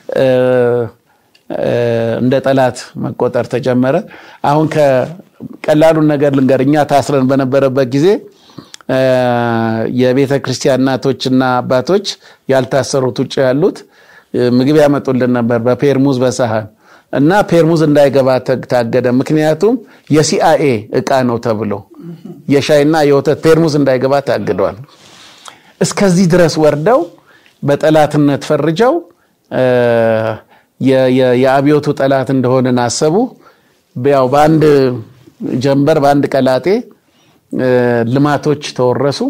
እንደ ጠላት መቆጠር ተጀመረ። አሁን ከቀላሉን ነገር ልንገርኛ ታስረን በነበረበት ጊዜ የቤተ ክርስቲያን እናቶችና አባቶች ያልታሰሩት ውጭ ያሉት ምግብ ያመጡልን ነበር በፔርሙዝ በሳህን እና ፔርሙዝ እንዳይገባ ታገደ። ምክንያቱም የሲአይኤ ዕቃ ነው ተብሎ የሻይና የወተት ፔርሙዝ እንዳይገባ ታግዷል። እስከዚህ ድረስ ወርደው በጠላትነት ፈርጀው የአብዮቱ ጠላት እንደሆነን አሰቡ። ያው በአንድ ጀንበር በአንድ ቀላጤ ልማቶች ተወረሱ።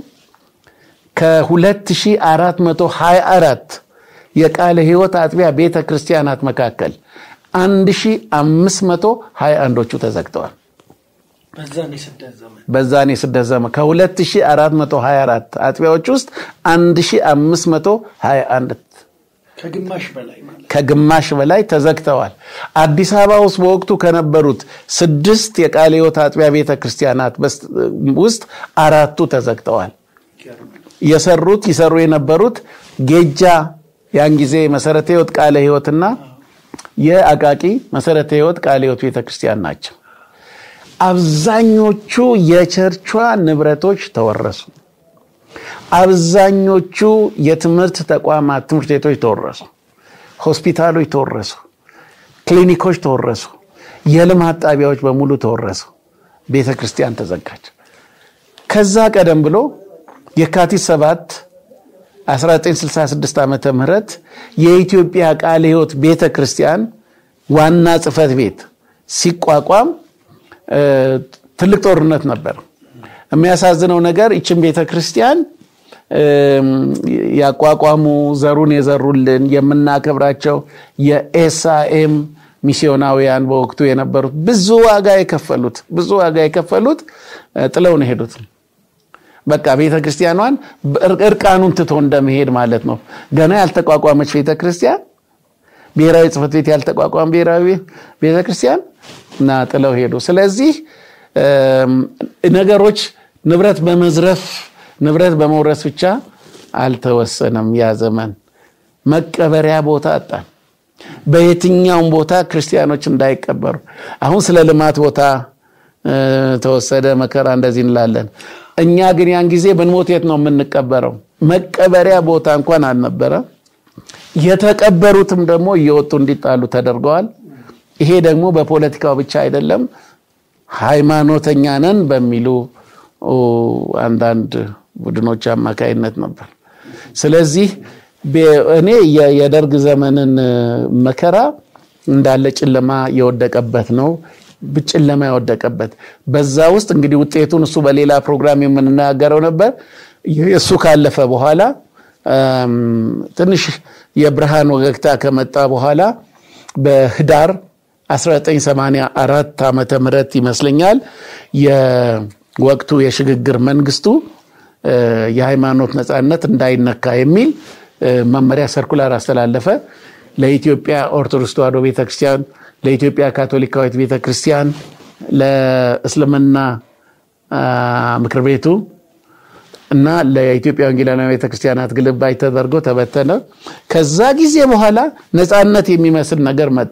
ከ2424 የቃለ ሕይወት አጥቢያ ቤተክርስቲያናት መካከል 1521ዎቹ ተዘግተዋል። በዛኔ ስደት ዘመን ከ2424 አጥቢያዎች ውስጥ 1521 ከግማሽ በላይ ተዘግተዋል። አዲስ አበባ ውስጥ በወቅቱ ከነበሩት 6 የቃለ ሕይወት አጥቢያ ቤተክርስቲያናት ውስጥ 4ቱ ተዘግተዋል። ይሰሩ የነበሩት ጌጃ ያን ጊዜ መሰረተ ሕይወት ቃለ ሕይወትና የአቃቂ መሰረተ ሕይወት ቃለ ሕይወት ቤተክርስቲያን ናቸው። አብዛኞቹ የቸርቿ ንብረቶች ተወረሱ። አብዛኞቹ የትምህርት ተቋማት ትምህርት ቤቶች ተወረሱ። ሆስፒታሎች ተወረሱ። ክሊኒኮች ተወረሱ። የልማት ጣቢያዎች በሙሉ ተወረሱ። ቤተክርስቲያን ተዘጋች። ከዛ ቀደም ብሎ የካቲት 7 1966 ዓመተ ምህረት የኢትዮጵያ ቃለ ሕይወት ቤተክርስቲያን ዋና ጽፈት ቤት ሲቋቋም ትልቅ ጦርነት ነበር። የሚያሳዝነው ነገር እቺን ቤተክርስቲያን ያቋቋሙ ዘሩን የዘሩልን የምናከብራቸው የኤስአኤም ሚስዮናውያን በወቅቱ የነበሩት ብዙ ዋጋ የከፈሉት ጥለው ነው ሄዱት። በቃ ቤተክርስቲያኗን እርቃኑን ትቶ እንደመሄድ ማለት ነው። ገና ያልተቋቋመች ቤተክርስቲያን ብሔራዊ ጽፈት ቤት ያልተቋቋመ ብሔራዊ ቤተክርስቲያን እና ጥለው ሄዱ። ስለዚህ ነገሮች ንብረት በመዝረፍ ንብረት በመውረስ ብቻ አልተወሰነም። ያ ዘመን መቀበሪያ ቦታ አጣን። በየትኛውም ቦታ ክርስቲያኖች እንዳይቀበሩ አሁን ስለ ልማት ቦታ ተወሰደ መከራ እንደዚህ እንላለን። እኛ ግን ያን ጊዜ በንሞት የት ነው የምንቀበረው? መቀበሪያ ቦታ እንኳን አልነበረ። የተቀበሩትም ደግሞ እየወጡ እንዲጣሉ ተደርገዋል። ይሄ ደግሞ በፖለቲካው ብቻ አይደለም ሃይማኖተኛ ነን በሚሉ አንዳንድ ቡድኖች አማካይነት ነበር። ስለዚህ እኔ የደርግ ዘመንን መከራ እንዳለ ጨለማ የወደቀበት ነው። በጨለማ የወደቀበት በዛ ውስጥ እንግዲህ ውጤቱን እሱ በሌላ ፕሮግራም የምንናገረው ነበር። እሱ ካለፈ በኋላ ትንሽ የብርሃን ወገግታ ከመጣ በኋላ በህዳር 1984 ዓመተ ምህረት ይመስለኛል የወቅቱ የሽግግር መንግስቱ የሃይማኖት ነጻነት እንዳይነካ የሚል መመሪያ ሰርኩላር አስተላለፈ። ለኢትዮጵያ ኦርቶዶክስ ተዋሕዶ ቤተክርስቲያን፣ ለኢትዮጵያ ካቶሊካዊት ቤተክርስቲያን፣ ለእስልምና ምክር ቤቱ እና ለኢትዮጵያ ወንጌላውያን ቤተክርስቲያናት ግልባጭ ተደርጎ ተበተነ። ከዛ ጊዜ በኋላ ነጻነት የሚመስል ነገር መጣ።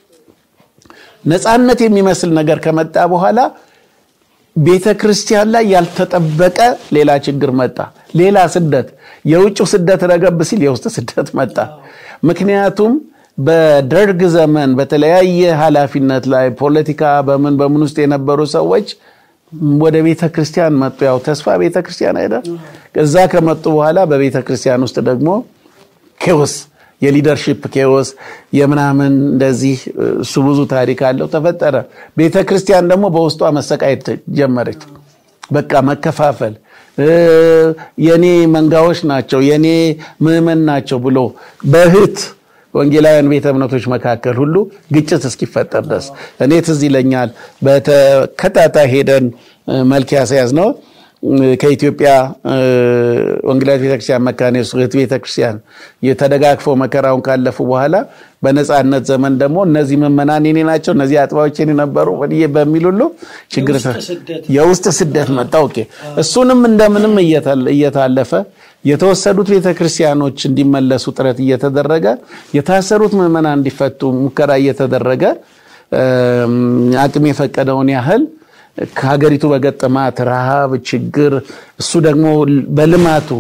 ነጻነት የሚመስል ነገር ከመጣ በኋላ ቤተክርስቲያን ላይ ያልተጠበቀ ሌላ ችግር መጣ። ሌላ ስደት፣ የውጭው ስደት ረገብ ሲል የውስጥ ስደት መጣ። ምክንያቱም በደርግ ዘመን በተለያየ ኃላፊነት ላይ ፖለቲካ በምን ውስጥ የነበሩ ሰዎች ወደ ቤተክርስቲያን መጡ። ያው ተስፋ ቤተክርስቲያን አይደል? ከዛ ከመጡ በኋላ በቤተክርስቲያን ውስጥ ደግሞ ኬዎስ፣ የሊደርሺፕ ኬዎስ የምናምን እንደዚህ እሱ ብዙ ታሪክ አለው ተፈጠረ። ቤተክርስቲያን ደግሞ በውስጧ መሰቃየት ጀመረች። በቃ መከፋፈል፣ የኔ መንጋዎች ናቸው የኔ ምእመን ናቸው ብሎ በህት ወንጌላውያን ቤተ እምነቶች መካከል ሁሉ ግጭት እስኪፈጠር ድረስ እኔ ትዝ ይለኛል በተከታታይ ሄደን መልክ ያስያዝነው ከኢትዮጵያ ወንጌላዊት ቤተክርስቲያን መካነ ኢየሱስ ቤተክርስቲያን የተደጋግፈው መከራውን ካለፉ በኋላ በነጻነት ዘመን ደግሞ እነዚህ ምእመናን የኔ ናቸው እነዚህ አጥባዎች የኔ ነበሩ በሚል ሁሉ ችግር የውስጥ ስደት መጣ። ኦኬ እሱንም እንደምንም እየታለፈ የተወሰዱት ቤተክርስቲያኖች እንዲመለሱ ጥረት እየተደረገ የታሰሩት ምእመናን እንዲፈቱ ሙከራ እየተደረገ አቅም የፈቀደውን ያህል ከሀገሪቱ በገጠማት ረሃብ ችግር እሱ ደግሞ በልማቱ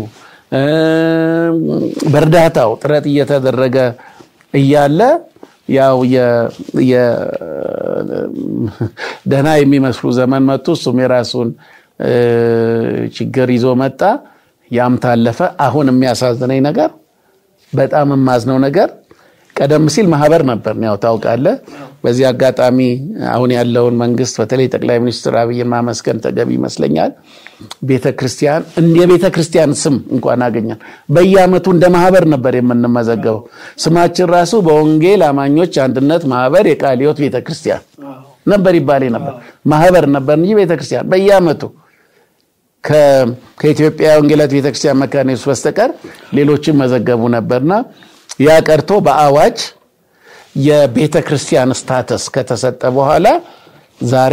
በርዳታው ጥረት እየተደረገ እያለ ያው ደህና የሚመስሉ ዘመን መጡ። እሱም የራሱን ችግር ይዞ መጣ። ያም ታለፈ። አሁን የሚያሳዝነኝ ነገር በጣም የማዝነው ነገር ቀደም ሲል ማህበር ነበር ነው ታውቃለህ። በዚህ አጋጣሚ አሁን ያለውን መንግስት በተለይ ጠቅላይ ሚኒስትር አብይን ማመስገን ተገቢ ይመስለኛል። ቤተክርስቲያን የቤተክርስቲያን ስም እንኳን አገኘን። በየአመቱ እንደ ማህበር ነበር የምንመዘገበው። ስማችን ራሱ በወንጌል አማኞች አንድነት ማህበር የቃለ ሕይወት ቤተክርስቲያን ነበር ይባል ነበር። ማህበር ነበር እንጂ ቤተክርስቲያን በየአመቱ ከኢትዮጵያ ወንጌላዊት ቤተክርስቲያን መካነ ኢየሱስ በስተቀር ሌሎችም መዘገቡ ነበርና ያ ቀርቶ በአዋጅ የቤተክርስቲያን ስታተስ ከተሰጠ በኋላ ዛሬ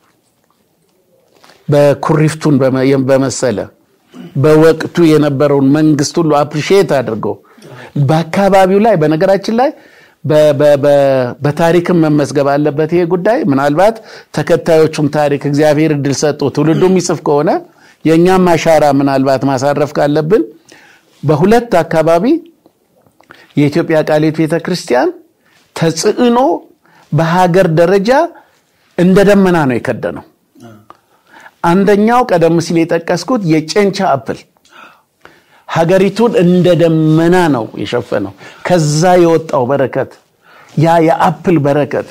በኩሪፍቱን በመሰለ በወቅቱ የነበረውን መንግስት ሁሉ አፕሪሺየት አድርገው በአካባቢው ላይ በነገራችን ላይ በታሪክም መመስገብ አለበት ይሄ ጉዳይ። ምናልባት ተከታዮቹም ታሪክ እግዚአብሔር እድል ሰጥቶ ትውልዱም ይጽፍ ከሆነ የኛም አሻራ ምናልባት ማሳረፍ ካለብን በሁለት አካባቢ የኢትዮጵያ ቃለ ሕይወት ቤተክርስቲያን ተጽዕኖ በሀገር ደረጃ እንደ ደመና ነው የከደነው። አንደኛው ቀደም ሲል የጠቀስኩት የጨንቻ አፕል ሀገሪቱን እንደ ደመና ነው የሸፈነው። ከዛ የወጣው በረከት ያ የአፕል በረከት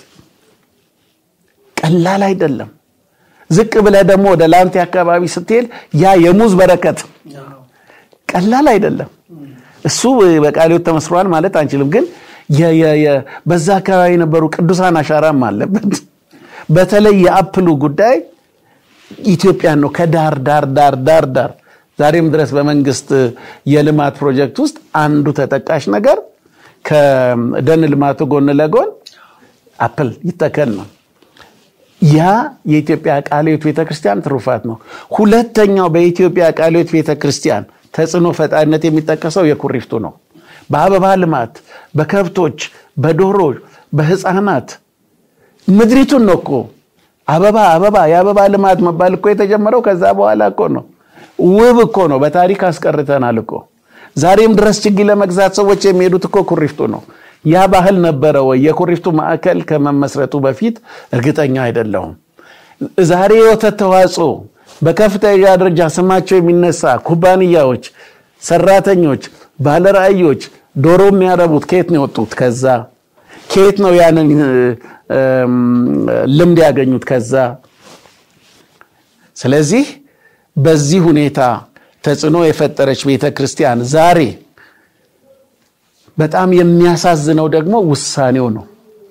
ቀላል አይደለም። ዝቅ ብለ ደግሞ ወደ ላንቴ አካባቢ ስትሄድ ያ የሙዝ በረከት ቀላል አይደለም። እሱ በቃሊዮት ተመስሯል ማለት አንችልም፣ ግን በዛ አካባቢ የነበሩ ቅዱሳን አሻራም አለበት። በተለይ የአፕሉ ጉዳይ ኢትዮጵያን ነው ከዳር ዳር ዳር ዳር ዳር ዛሬም ድረስ በመንግስት የልማት ፕሮጀክት ውስጥ አንዱ ተጠቃሽ ነገር ከደን ልማቱ ጎን ለጎን አፕል ይተከል ነው። ያ የኢትዮጵያ ቃሊዮት ቤተክርስቲያን ትሩፋት ነው። ሁለተኛው በኢትዮጵያ ቃሊዮት ቤተክርስቲያን ተጽዕኖ ፈጣሪነት የሚጠቀሰው የኩሪፍቱ ነው። በአበባ ልማት፣ በከብቶች፣ በዶሮ፣ በህፃናት ምድሪቱን ነው እኮ አበባ የአበባ ልማት መባል እኮ የተጀመረው ከዛ በኋላ እኮ ነው። ውብ እኮ ነው። በታሪክ አስቀርተናል እኮ። ዛሬም ድረስ ችግኝ ለመግዛት ሰዎች የሚሄዱት እኮ ኩሪፍቱ ነው። ያ ባህል ነበረ ወይ? የኩሪፍቱ ማዕከል ከመመስረቱ በፊት እርግጠኛ አይደለሁም። ዛሬ የወተት ተዋጽኦ በከፍተኛ ደረጃ ስማቸው የሚነሳ ኩባንያዎች፣ ሰራተኞች፣ ባለራዕዮች ዶሮ የሚያረቡት ከየት ነው የወጡት? ከዛ። ከየት ነው ያንን ልምድ ያገኙት? ከዛ። ስለዚህ በዚህ ሁኔታ ተጽዕኖ የፈጠረች ቤተክርስቲያን ዛሬ በጣም የሚያሳዝነው ደግሞ ውሳኔው ነው።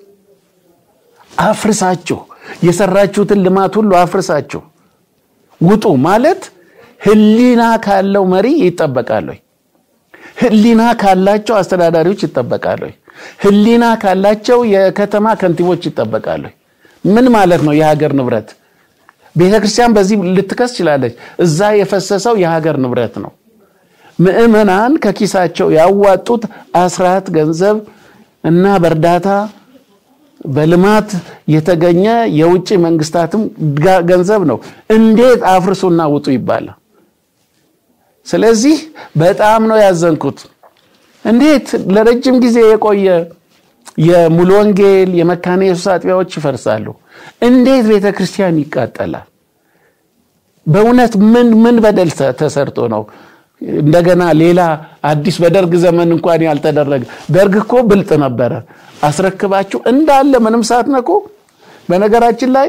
አፍርሳችሁ የሰራችሁትን ልማት ሁሉ አፍርሳችሁ ውጡ ማለት ህሊና ካለው መሪ ይጠበቃል ወይ? ህሊና ካላቸው አስተዳዳሪዎች ይጠበቃል ወይ? ህሊና ካላቸው የከተማ ከንቲቦች ይጠበቃል ወይ? ምን ማለት ነው? የሀገር ንብረት ቤተክርስቲያን በዚህ ልትከስ ይችላልች። እዛ የፈሰሰው የሀገር ንብረት ነው። ምእመናን ከኪሳቸው ያዋጡት አስራት ገንዘብ እና በርዳታ በልማት የተገኘ የውጭ መንግስታትም ገንዘብ ነው። እንዴት አፍርሱና ውጡ ይባላል? ስለዚህ በጣም ነው ያዘንኩት። እንዴት ለረጅም ጊዜ የቆየ የሙሉ ወንጌል የመካነ ኢየሱስ አጥቢያዎች ይፈርሳሉ? እንዴት ቤተክርስቲያን ይቃጠላል? በእውነት ምን በደል ተሰርቶ ነው? እንደገና ሌላ አዲስ በደርግ ዘመን እንኳን ያልተደረገ። ደርግ እኮ ብልጥ ነበረ። አስረክባችሁ እንዳለ ምንም ሳትነኩ። በነገራችን ላይ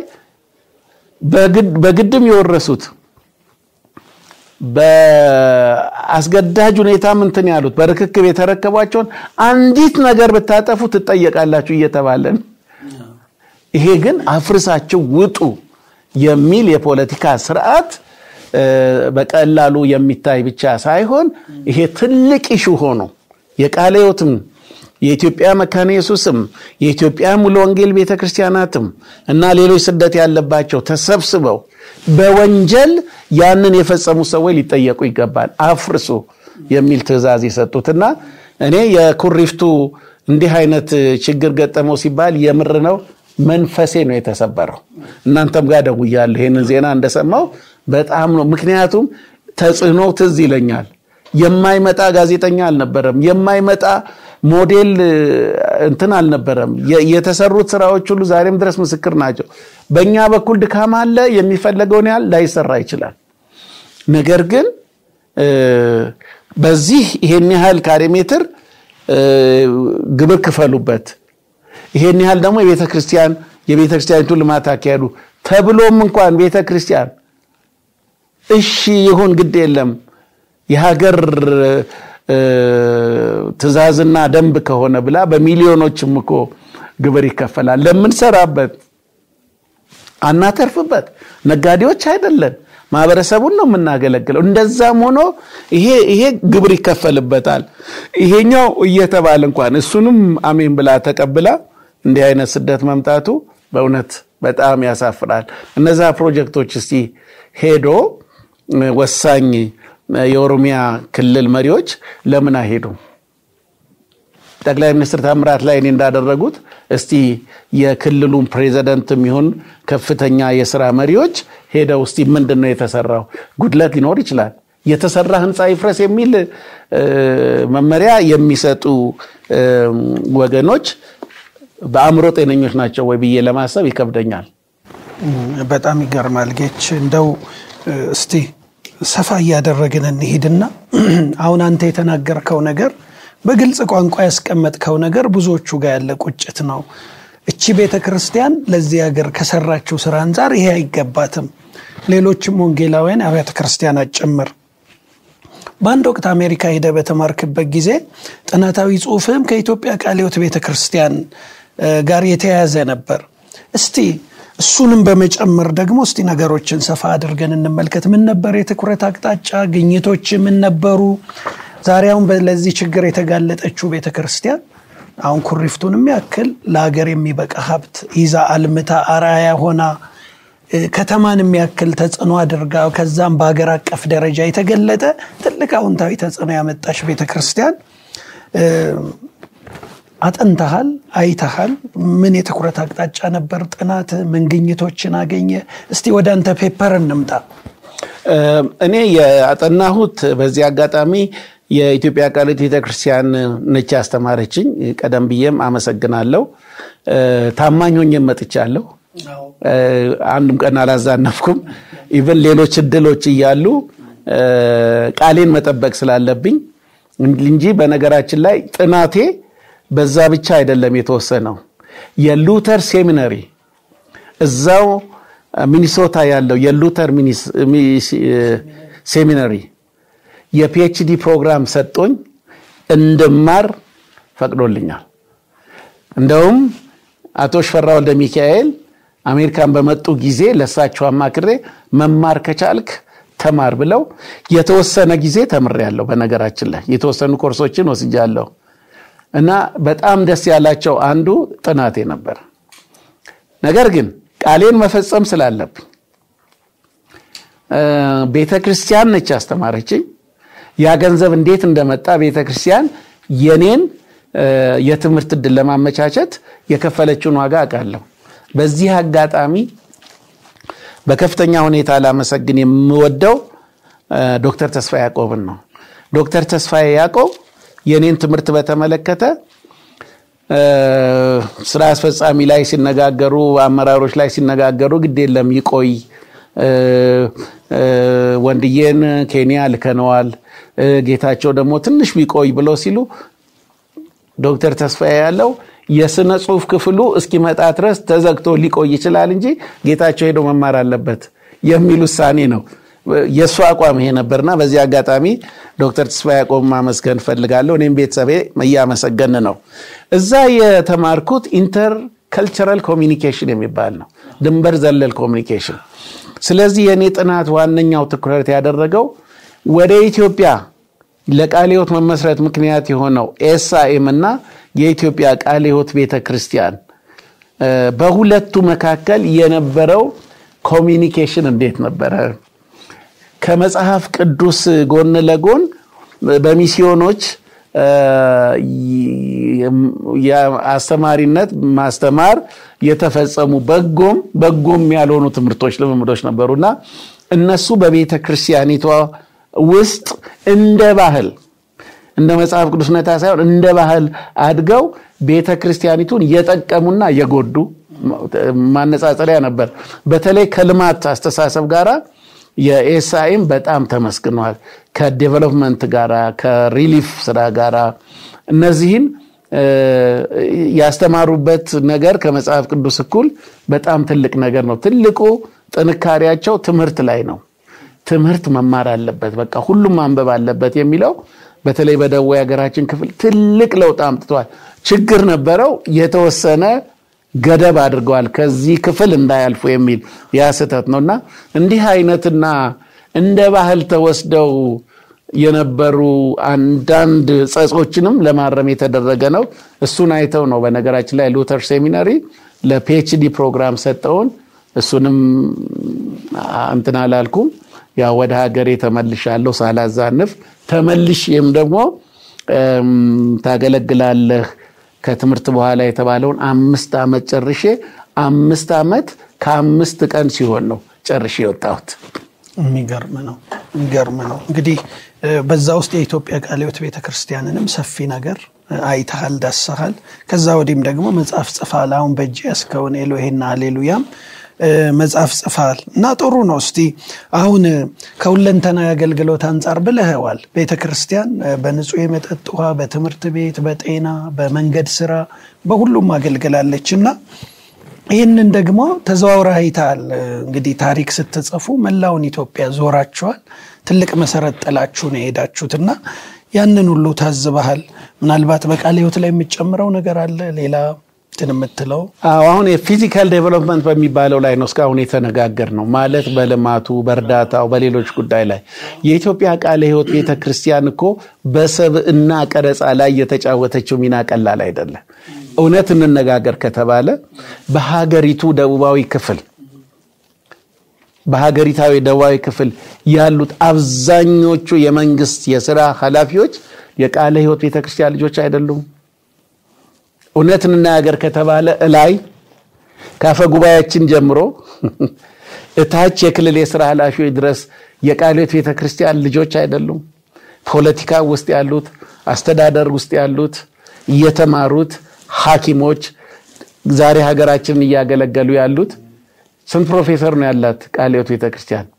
በግድም የወረሱት በአስገዳጅ ሁኔታ እንትን ያሉት በርክክብ የተረከቧቸውን አንዲት ነገር ብታጠፉ ትጠየቃላችሁ እየተባለን፣ ይሄ ግን አፍርሳችሁ ውጡ የሚል የፖለቲካ ስርዓት በቀላሉ የሚታይ ብቻ ሳይሆን ይሄ ትልቅ ኢሹ ሆኖ የቃሊዮትም የኢትዮጵያ መካነ ኢየሱስም የኢትዮጵያ ሙሉ ወንጌል ቤተክርስቲያናትም እና ሌሎች ስደት ያለባቸው ተሰብስበው በወንጀል ያንን የፈጸሙ ሰዎች ሊጠየቁ ይገባል። አፍርሱ የሚል ትዕዛዝ የሰጡትና እኔ የኩሪፍቱ እንዲህ አይነት ችግር ገጠመው ሲባል የምር ነው መንፈሴ ነው የተሰበረው። እናንተም ጋር ደውያለሁ ይሄንን ዜና እንደሰማው በጣም ነው። ምክንያቱም ተጽዕኖ ትዝ ይለኛል። የማይመጣ ጋዜጠኛ አልነበረም፣ የማይመጣ ሞዴል እንትን አልነበረም። የተሰሩት ስራዎች ሁሉ ዛሬም ድረስ ምስክር ናቸው። በእኛ በኩል ድካም አለ፣ የሚፈለገውን ያህል ላይሰራ ይችላል። ነገር ግን በዚህ ይሄን ያህል ካሬ ሜትር ግብር ክፈሉበት፣ ይሄን ያህል ደግሞ የቤተክርስቲያኒቱ ልማት አካሄዱ ተብሎም እንኳን ቤተክርስቲያን እሺ ይሁን ግድ የለም የሀገር ትዕዛዝና ደንብ ከሆነ ብላ በሚሊዮኖችም እኮ ግብር ይከፈላል። ለምን ሰራበት? አናተርፍበት? ነጋዴዎች አይደለን፣ ማህበረሰቡን ነው የምናገለግለው። እንደዛም ሆኖ ይሄ ግብር ይከፈልበታል። ይሄኛው እየተባለ እንኳን እሱንም አሜን ብላ ተቀብላ እንዲህ አይነት ስደት መምጣቱ በእውነት በጣም ያሳፍራል። እነዛ ፕሮጀክቶች እስቲ ሄዶ ወሳኝ የኦሮሚያ ክልል መሪዎች ለምን አይሄዱ? ጠቅላይ ሚኒስትር ታምራት ላይ እንዳደረጉት እስቲ የክልሉን ፕሬዝዳንትም ይሁን ከፍተኛ የሥራ መሪዎች ሄደው እስቲ ምንድነው የተሰራው? ጉድለት ሊኖር ይችላል። የተሰራ ህንጻ ይፍረስ የሚል መመሪያ የሚሰጡ ወገኖች በአእምሮ ጤነኞች ናቸው ወይ ብዬ ለማሰብ ይከብደኛል። በጣም ይገርማል። ጌች እንደው እስቲ ሰፋ ያደረግን እንሄድና አሁን አንተ የተናገርከው ነገር በግልጽ ቋንቋ ያስቀመጥከው ነገር ብዙዎቹ ጋር ያለ ቁጭት ነው። እቺ ቤተክርስቲያን ለዚህ ሀገር ከሰራችው ስራ አንፃር ይሄ አይገባትም። ሌሎችም ወንጌላውያን አብያተ ክርስቲያናት ጭምር በአንድ ወቅት አሜሪካ ሄደ በተማርክበት ጊዜ ጥናታዊ ጽሑፍም ከኢትዮጵያ ቃለ ሕይወት ቤተክርስቲያን ጋር የተያያዘ ነበር። እስቲ እሱንም በመጨመር ደግሞ እስቲ ነገሮችን ሰፋ አድርገን እንመልከት። ምን ነበር የትኩረት አቅጣጫ? ግኝቶች ምን ነበሩ? ዛሬውን በለዚህ ችግር የተጋለጠችው ቤተክርስቲያን አሁን ኩሪፍቱንም ያክል ለሀገር የሚበቃ ሀብት ይዛ አልምታ አራያ ሆና ከተማንም ያክል ተጽዕኖ አድርጋ ከዛም በሀገር አቀፍ ደረጃ የተገለጠ ትልቅ አዎንታዊ ተጽዕኖ ያመጣች ቤተክርስቲያን አጥንተሃል፣ አይተሃል። ምን የትኩረት አቅጣጫ ነበር ጥናት? ምን ግኝቶችን አገኘ? እስቲ ወደ አንተ ፔፐር እንምጣ። እኔ ያጠናሁት በዚህ አጋጣሚ የኢትዮጵያ ቃለ ሕይወት ቤተክርስቲያን ነች ያስተማረችኝ። ቀደም ብዬም አመሰግናለሁ። ታማኝ ሆኜ መጥቻለሁ። አንድም ቀን አላዛነፍኩም። ኢቭን ሌሎች እድሎች እያሉ ቃሌን መጠበቅ ስላለብኝ እንጂ በነገራችን ላይ ጥናቴ በዛ ብቻ አይደለም የተወሰነው። የሉተር ሴሚናሪ እዛው ሚኒሶታ ያለው የሉተር ሴሚናሪ የፒኤችዲ ፕሮግራም ሰጥቶኝ እንድማር ፈቅዶልኛል። እንደውም አቶ ሽፈራው ወልደ ሚካኤል አሜሪካን በመጡ ጊዜ ለሳቸው አማክሬ መማር ከቻልክ ተማር ብለው የተወሰነ ጊዜ ተምሬያለሁ። በነገራችን ላይ የተወሰኑ ኮርሶችን ወስጃለሁ እና በጣም ደስ ያላቸው አንዱ ጥናቴ ነበር። ነገር ግን ቃሌን መፈጸም ስላለብኝ ቤተክርስቲያን ነች ያስተማረችኝ። ያ ገንዘብ እንዴት እንደመጣ ቤተክርስቲያን የኔን የትምህርት ዕድል ለማመቻቸት የከፈለችውን ዋጋ አውቃለሁ። በዚህ አጋጣሚ በከፍተኛ ሁኔታ ላመሰግን የምወደው ዶክተር ተስፋዬ ያዕቆብን ነው። ዶክተር ተስፋዬ ያዕቆብ የኔን ትምህርት በተመለከተ ስራ አስፈጻሚ ላይ ሲነጋገሩ፣ አመራሮች ላይ ሲነጋገሩ ግድ የለም ይቆይ ወንድየን ኬንያ ልከነዋል ጌታቸው ደግሞ ትንሽ ቢቆይ ብለው ሲሉ ዶክተር ተስፋዬ ያለው የስነ ጽሁፍ ክፍሉ እስኪመጣ ድረስ ተዘግቶ ሊቆይ ይችላል እንጂ ጌታቸው ሄዶ መማር አለበት የሚል ውሳኔ ነው። የሱ አቋም ይሄ ነበርና በዚህ አጋጣሚ ዶክተር ተስፋዬ ያዕቆብ ማመስገን ፈልጋለሁ። እኔም ቤተሰቤ መያመሰገን ነው። እዛ የተማርኩት ኢንተር ካልቸራል ኮሚኒኬሽን የሚባል ነው፣ ድንበር ዘለል ኮሚኒኬሽን። ስለዚህ የኔ ጥናት ዋነኛው ትኩረት ያደረገው ወደ ኢትዮጵያ ለቃለ ሕይወት መመስረት ምክንያት የሆነው ኤስአኤም እና የኢትዮጵያ ቃለ ሕይወት ቤተክርስቲያን በሁለቱ መካከል የነበረው ኮሚኒኬሽን እንዴት ነበረ፣ ከመጽሐፍ ቅዱስ ጎን ለጎን በሚስዮኖች የአስተማሪነት ማስተማር የተፈጸሙ በጎም ያልሆኑ ትምህርቶች ልምምዶች ነበሩና እነሱ በቤተክርስቲያኒቷ ውስጥ እንደ ባህል እንደ መጽሐፍ ቅዱስነታ ሳይሆን እንደ ባህል አድገው ቤተክርስቲያኒቱን የጠቀሙና የጎዱ ማነጻጸሪያ ነበር። በተለይ ከልማት አስተሳሰብ ጋራ የኤስአኤም በጣም ተመስግኗል። ከዴቨሎፕመንት ጋራ ከሪሊፍ ስራ ጋራ እነዚህን ያስተማሩበት ነገር ከመጽሐፍ ቅዱስ እኩል በጣም ትልቅ ነገር ነው። ትልቁ ጥንካሬያቸው ትምህርት ላይ ነው። ትምህርት መማር አለበት፣ በቃ ሁሉም ማንበብ አለበት የሚለው በተለይ በደቡብ ሀገራችን ክፍል ትልቅ ለውጥ አምጥቷል። ችግር ነበረው፣ የተወሰነ ገደብ አድርገዋል ከዚህ ክፍል እንዳያልፉ የሚል ያስተት ነውና እንዲህ አይነትና እንደ ባህል ተወስደው የነበሩ አንዳንድ ጸጾችንም ለማረም የተደረገ ነው። እሱን አይተው ነው በነገራችን ላይ ሉተር ሴሚናሪ ለፒኤችዲ ፕሮግራም ሰጠውን። እሱንም እንትና አላልኩም፣ ያ ወደ ሀገሬ ተመልሻለሁ ሳላዛንፍ። ተመልሼም ደግሞ ታገለግላለህ ከትምህርት በኋላ የተባለውን 5 አመት ጨርሼ 5 አመት ከ5 ቀን ሲሆን ነው ጨርሼ የወጣሁት። የሚገርም ነው። እንግዲህ በዛ ውስጥ የኢትዮጵያ ቃለ ሕይወት ቤተክርስቲያንንም ሰፊ ነገር አይተሃል፣ ዳሰሃል። ከዛ ወዲህም ደግሞ መጽሐፍ ጽፋል። አሁን በእጅ ያስከውን ኤሎሄና ሃሌሉያም መጽሐፍ ጽፋል እና ጥሩ ነው። እስቲ አሁን ከሁለንተና አገልግሎት አንፃር ብለህዋል። ቤተክርስቲያን በንጹህ የመጠጥ ውሃ፣ በትምህርት ቤት፣ በጤና፣ በመንገድ ስራ በሁሉም አገልግላለችና ይህንን ደግሞ ተዘዋውረህ አይተሃል። እንግዲህ ታሪክ ስትጽፉ መላውን ኢትዮጵያ ዞራችኋል። ትልቅ መሰረት ጥላችሁ ነው የሄዳችሁትና ያንን ሁሉ ታዝበሃል። ምናልባት በቃለ ሕይወት ላይ የምትጨምረው ነገር አለ ሌላ የምትለው? አሁን የፊዚካል ዴቨሎፕመንት በሚባለው ላይ ነው እስካሁን የተነጋገርነው። ማለት በልማቱ፣ በእርዳታው፣ በሌሎች ጉዳይ ላይ የኢትዮጵያ ቃለ ሕይወት ቤተክርስቲያን እኮ በሰብዕና ቀረጻ ላይ የተጫወተችው ሚና ቀላል አይደለም። እውነት እንነጋገር ከተባለ በሀገሪቱ ደቡባዊ ክፍል ያሉት አብዛኞቹ የመንግስት የሥራ ኃላፊዎች የቃለ ሕይወት ቤተክርስቲያን ልጆች አይደሉም። እውነት እንነጋገር ከተባለ ላይ ካፈ ጉባኤያችን ጀምሮ እታች የክልል የሥራ ኃላፊዎች ድረስ የቃለ ሕይወት ቤተክርስቲያን ልጆች አይደሉም። ፖለቲካ ውስጥ ያሉት፣ አስተዳደር ውስጥ ያሉት፣ እየተማሩት ሐኪሞች ዛሬ ሀገራችንን እያገለገሉ ያሉት ስንት ፕሮፌሰር ነው ያላት ቃለ ሕይወት ቤተክርስቲያን?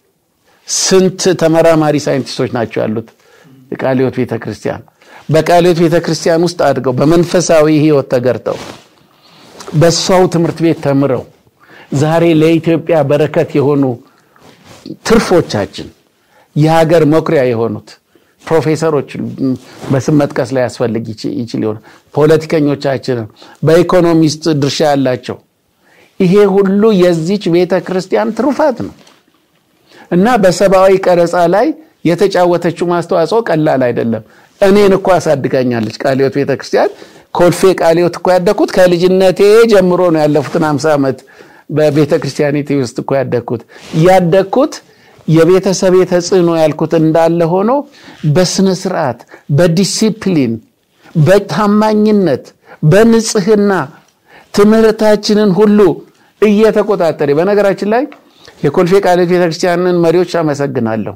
ስንት ተመራማሪ ሳይንቲስቶች ናቸው ያሉት ቃለ ሕይወት ቤተክርስቲያን? በቃለ ሕይወት ቤተክርስቲያን ውስጥ አድገው በመንፈሳዊ ሕይወት ተገርተው በሷው ትምህርት ቤት ተምረው ዛሬ ለኢትዮጵያ በረከት የሆኑ ትርፎቻችን የሀገር መኩሪያ የሆኑት ፕሮፌሰሮች በስም መጥቀስ ላይ ያስፈልግ ይችላል ይሆናል። ፖለቲከኞቻችን በኢኮኖሚስት ድርሻ ያላቸው ይሄ ሁሉ የዚች ቤተክርስቲያን ትሩፋት ነው እና በሰባዊ ቀረጻ ላይ የተጫወተችው ማስተዋጽኦ ቀላል አይደለም። እኔን እኮ አሳድጋኛለች ቃለ ሕይወት ቤተክርስቲያን። ኮልፌ ቃለ ሕይወት እኮ ያደኩት ከልጅነቴ ጀምሮ ነው። ያለፉትን 50 ዓመት በቤተክርስቲያኒቲ ውስጥ እኮ ያደኩት የቤተሰብ ተጽዕኖ ያልኩት እንዳለ ሆኖ በስነ ስርዓት፣ በዲሲፕሊን፣ በታማኝነት፣ በንጽህና ትምህርታችንን ሁሉ እየተቆጣጠረ በነገራችን ላይ የኮልፌ ቃለ ሕይወት ቤተክርስቲያንን መሪዎች አመሰግናለሁ።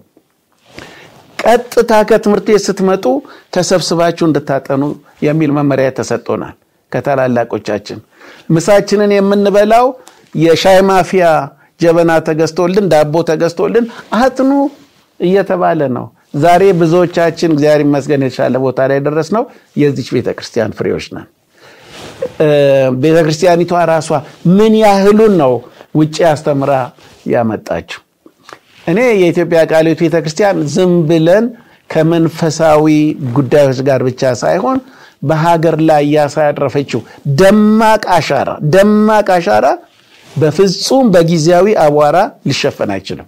ቀጥታ ከትምህርት ቤት ስትመጡ ተሰብስባችሁ እንድታጠኑ የሚል መመሪያ ተሰጥቶናል ከታላላቆቻችን። ምሳችንን የምንበላው የሻይ ማፊያ ጀበና ተገዝቶልን ዳቦ ተገዝቶልን አጥኑ እየተባለ ነው። ዛሬ ብዙዎቻችን እግዚአብሔር ይመስገን የተሻለ ቦታ ላይ ደረስነው የዚች ቤተክርስቲያን ፍሬዎች ነን። ቤተክርስቲያኒቷ ራሷ ምን ያህሉን ነው ውጪ አስተምራ ያመጣችው? እኔ የኢትዮጵያ ቃለ ሕይወት ቤተክርስቲያን ዝም ብለን ከመንፈሳዊ ጉዳዮች ጋር ብቻ ሳይሆን በሀገር ላይ ያሳረፈችው ደማቅ አሻራ በፍጹም በጊዜያዊ አቧራ ሊሸፈን አይችልም።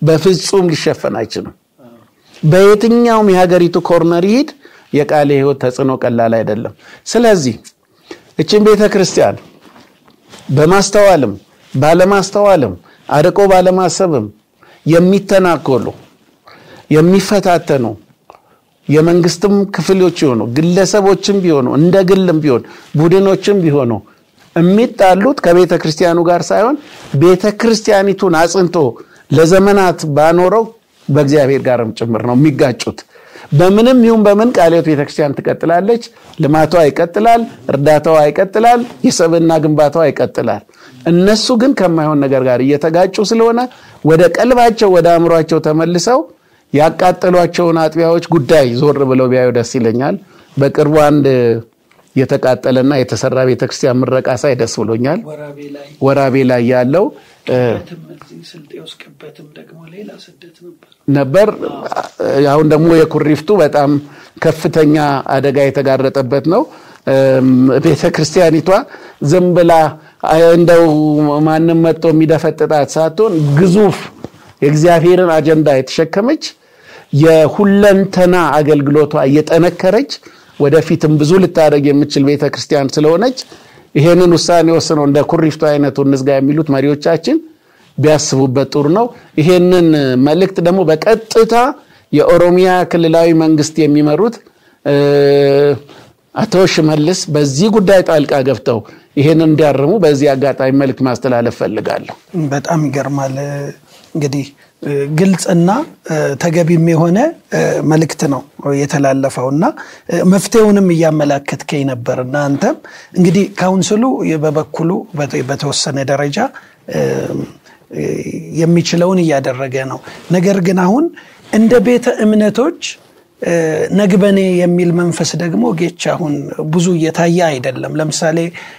በየትኛውም የሀገሪቱ ኮርነር ይሄድ የቃለ ሕይወት ተጽዕኖ ቀላል አይደለም። ስለዚህ እቺን ቤተክርስቲያን በማስተዋልም ባለማስተዋልም አርቆ ባለማሰብም የሚተናኮሉ የሚፈታተኑ የመንግስትም ክፍሎች ይሆኑ ግለሰቦችም ቢሆኑ እንደ ግልም ቢሆን ቡድኖችም ቢሆኑ የሚጣሉት ከቤተክርስቲያኑ ጋር ሳይሆን ቤተክርስቲያኒቱን አጽንቶ ለዘመናት ባኖረው በእግዚአብሔር ጋርም ጭምር ነው የሚጋጩት። በምንም ይሁን በምን ቃለ ሕይወት ቤተክርስቲያን ትቀጥላለች። ልማቷ ይቀጥላል፣ እርዳታዋ ይቀጥላል፣ የሰብዕና ግንባታዋ ይቀጥላል። እነሱ ግን ከማይሆን ነገር ጋር እየተጋጩ ስለሆነ ወደ ቀልባቸው ወደ አእምሯቸው ተመልሰው ያቃጠሏቸውን አጥቢያዎች ጉዳይ ዞር ብለው ቢያዩ ደስ ይለኛል። በቅርቡ አንድ የተቃጠለና የተሰራ ቤተክርስቲያን ምረቃ ሳይ ደስ ብሎኛል። ወራቤ ላይ ያለው ነበር። አሁን ደግሞ የኩሪፍቱ በጣም ከፍተኛ አደጋ የተጋረጠበት ነው። ቤተክርስቲያኒቷ ዝም ብላ እንደው ማንም መጥቶ የሚደፈጥጣት ሳትሆን ግዙፍ የእግዚአብሔርን አጀንዳ የተሸከመች የሁለንተና አገልግሎቷ እየጠነከረች ወደፊትም ብዙ ልታደርግ የምትችል ቤተክርስቲያን ስለሆነች ይሄንን ውሳኔ ወስነው እንደ ኩሪፍቱ አይነቱ እንዝጋ የሚሉት መሪዎቻችን ቢያስቡበት ጥሩ ነው። ይሄንን መልእክት ደግሞ በቀጥታ የኦሮሚያ ክልላዊ መንግስት የሚመሩት አቶ ሽመልስ በዚህ ጉዳይ ጣልቃ ገብተው ይሄንን እንዲያርሙ በዚህ አጋጣሚ መልእክት ማስተላለፍ ፈልጋለሁ። በጣም ይገርማል። እንግዲህ ግልጽና ተገቢም የሆነ መልእክት ነው የተላለፈውና መፍትሄውንም እያመላከትከኝ ነበርና አንተም እንግዲህ ካውንስሉ በበኩሉ በተወሰነ ደረጃ የሚችለውን እያደረገ ነው። ነገር ግን አሁን እንደ ቤተ እምነቶች ነግበኔ የሚል መንፈስ ደግሞ ጌች አሁን ብዙ እየታየ አይደለም። ለምሳሌ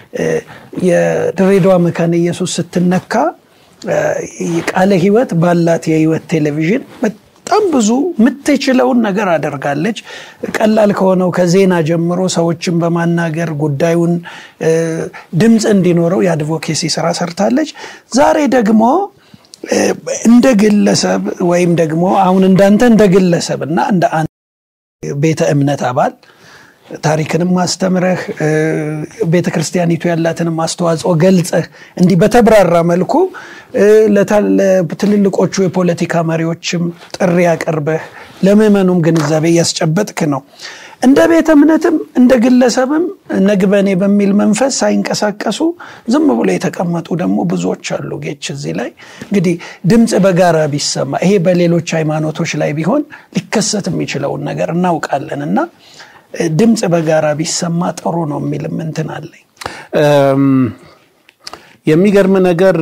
የድሬዳዋ መካነ ኢየሱስ ስትነካ ቃለ ሕይወት ባላት የሕይወት ቴሌቪዥን በጣም ብዙ የምትችለውን ነገር አደርጋለች። ቀላል ከሆነው ከዜና ጀምሮ ሰዎችን በማናገር ጉዳዩን ድምጽ እንዲኖረው የአድቮኬሲ ስራ ሰርታለች። ዛሬ ደግሞ እንደ ግለሰብ ወይም ደግሞ አሁን እንዳንተ እንደ ግለሰብና እንደ አንድ ቤተ እምነት አባል ታሪክንም ማስተምረህ ቤተክርስቲያኒቱ ያላትንም አስተዋጽኦ ገልጸህ እንዲህ በተብራራ መልኩ ለትልልቆቹ የፖለቲካ መሪዎችም ጥሪ ያቀርበህ ለምእመኑም ግንዛቤ ያስጨበጥክ ነው። እንደ ቤተ እምነትም እንደ ግለሰብም ነግበኔ በሚል መንፈስ ሳይንቀሳቀሱ ዝም ብሎ የተቀመጡ ደግሞ ብዙዎች አሉ። ጌች እዚህ ላይ እንግዲህ ድምጽ በጋራ ቢሰማ ይሄ በሌሎች ሃይማኖቶች ላይ ቢሆን ሊከሰት የሚችለውን ነገር እናውቃለንና ድምጽ በጋራ ቢሰማ ጥሩ ነው የሚል እንትን አለኝ። የሚገርም ነገር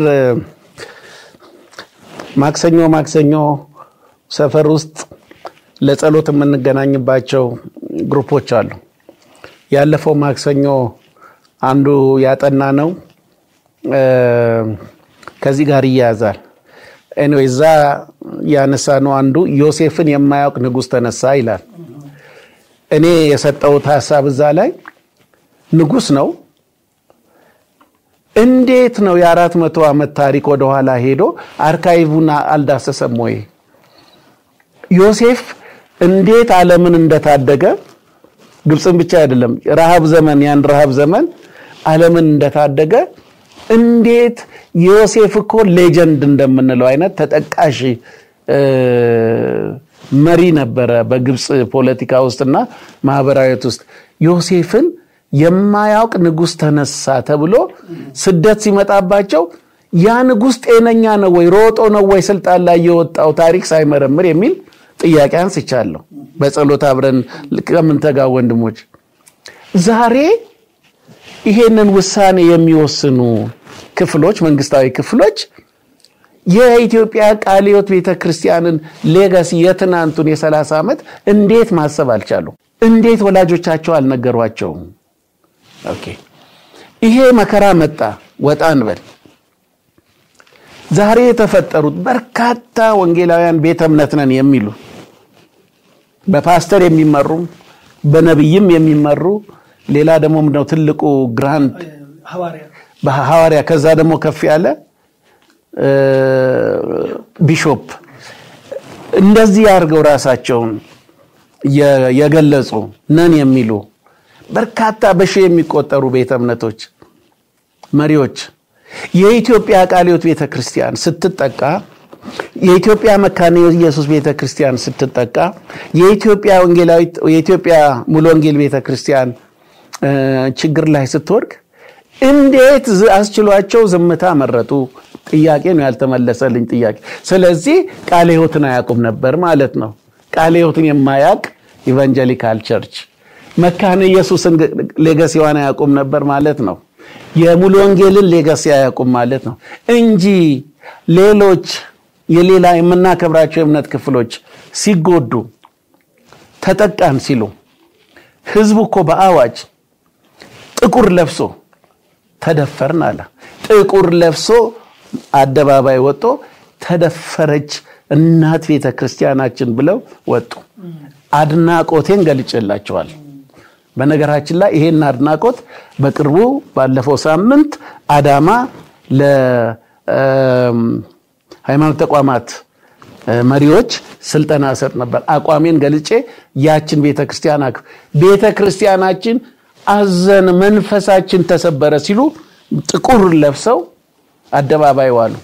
ማክሰኞ ሰፈር ውስጥ ለጸሎት የምንገናኝባቸው ግሩፖች አሉ። ያለፈው ማክሰኞ አንዱ ያጠና ነው ከዚህ ጋር ይያዛል። ኤኒዌይስ ዛ ያነሳነው አንዱ ዮሴፍን የማያውቅ ንጉስ ተነሳ ይላል። እኔ የሰጠው ሐሳብ እዛ ላይ ንጉስ ነው። እንዴት ነው የ400 ዓመት ታሪክ ወደ ኋላ ሄዶ አርካይቭና አልዳሰሰም ወይ? ዮሴፍ እንዴት ዓለምን እንደታደገ ግብጽን ብቻ አይደለም ረሃብ ዘመን ዓለምን እንደታደገ እንዴት ዮሴፍ እኮ ሌጀንድ እንደምንለው አይነት ተጠቃሽ መሪ ነበረ በግብጽ ፖለቲካ ውስጥና ማህበራዊት ውስጥ። ዮሴፍን የማያውቅ ንጉስ ተነሳ ተብሎ ስደት ሲመጣባቸው ያ ንጉስ ጤነኛ ነው ወይ ሮጦ ነው ወይ ስልጣን ላይ የወጣው ታሪክ ሳይመረምር የሚል ጥያቄ አንስቻለሁ። በጸሎት አብረን ለምንተጋ ወንድሞች ዛሬ ይሄንን ውሳኔ የሚወስኑ ክፍሎች መንግስታዊ ክፍሎች የኢትዮጵያ ቃለ ሕይወት ቤተክርስቲያንን ሌጋሲ የትናንቱን የ30 ዓመት እንዴት ማሰብ አልቻሉ? እንዴት ወላጆቻቸው አልነገሯቸው? ኦኬ ይሄ መከራ መጣ ወጣን በል ዛሬ የተፈጠሩት በርካታ ወንጌላውያን ቤተ እምነት ነን የሚሉ በፓስተር የሚመሩ በነብይም የሚመሩ ሌላ ደግሞ ምንድነው ትልቁ ግራንድ ሐዋርያ ከዛ ደግሞ ከፍ ያለ ቢሾፕ እንደዚህ ያርገው ራሳቸውን የገለጹ ነን የሚሉ በርካታ በሺ የሚቆጠሩ ቤተ እምነቶች መሪዎች የኢትዮጵያ ቃለ ሕይወት ቤተክርስቲያን ስትጠቃ የኢትዮጵያ መካነ ኢየሱስ ቤተክርስቲያን ስትጠቃ የኢትዮጵያ ሙሉ ወንጌል ቤተክርስቲያን ችግር ላይ ስትወርቅ እንዴት አስችሏቸው ዝምታ መረጡ? ጥያቄ ነው ያልተመለሰልኝ ጥያቄ። ስለዚህ ቃለ ሕይወትን አያውቁም ነበር ማለት ነው። ቃለ ሕይወትን የማያውቅ ኢቫንጀሊካል ቸርች መካነ ኢየሱስን ሌጋሲዋን አያውቁም ነበር ማለት ነው። የሙሉ ወንጌልን ሌጋሲ አያውቁም ማለት ነው እንጂ ሌሎች የሌላ የምናከብራቸው የእምነት ክፍሎች ሲጎዱ ተጠቃን ሲሉ ህዝቡ እኮ በአዋጅ ጥቁር ለብሶ ተደፈርን አለ። ጥቁር ለብሶ አደባባይ ወጥቶ ተደፈረች እናት ቤተክርስቲያናችን ብለው ወጡ። አድናቆቴን ገልጬላቸዋል። በነገራችን ላይ ይሄን አድናቆት በቅርቡ ባለፈው ሳምንት አዳማ ለሃይማኖት ተቋማት መሪዎች ስልጠና ሰጥ ነበር። አቋሜን ገልጬ ያችን ቤተክርስቲያናችን አዘን መንፈሳችን ተሰበረ ሲሉ ጥቁር ለብሰው አደባባይ ዋሉ።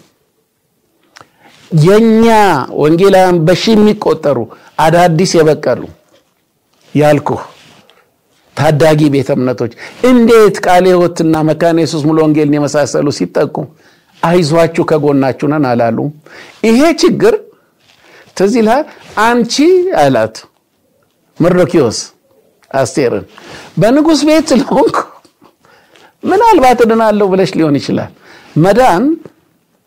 የኛ ወንጌላውያን በሺ የሚቆጠሩ አዳዲስ የበቀሉ ያልኩ ታዳጊ ቤተ እምነቶች እንዴት ቃለ ሕይወትና መካነ ኢየሱስ ሙሉ ወንጌልን የመሳሰሉ ሲጠቁ አይዟችሁ ከጎናችሁ ነን አላሉ? ይሄ ችግር ትዝ ይላል። አንቺ አላት መርዶክዮስ አስቴርን በንጉስ ቤት ስለሆንኩ ምናልባት እድናለሁ ብለሽ ሊሆን ይችላል። መዳን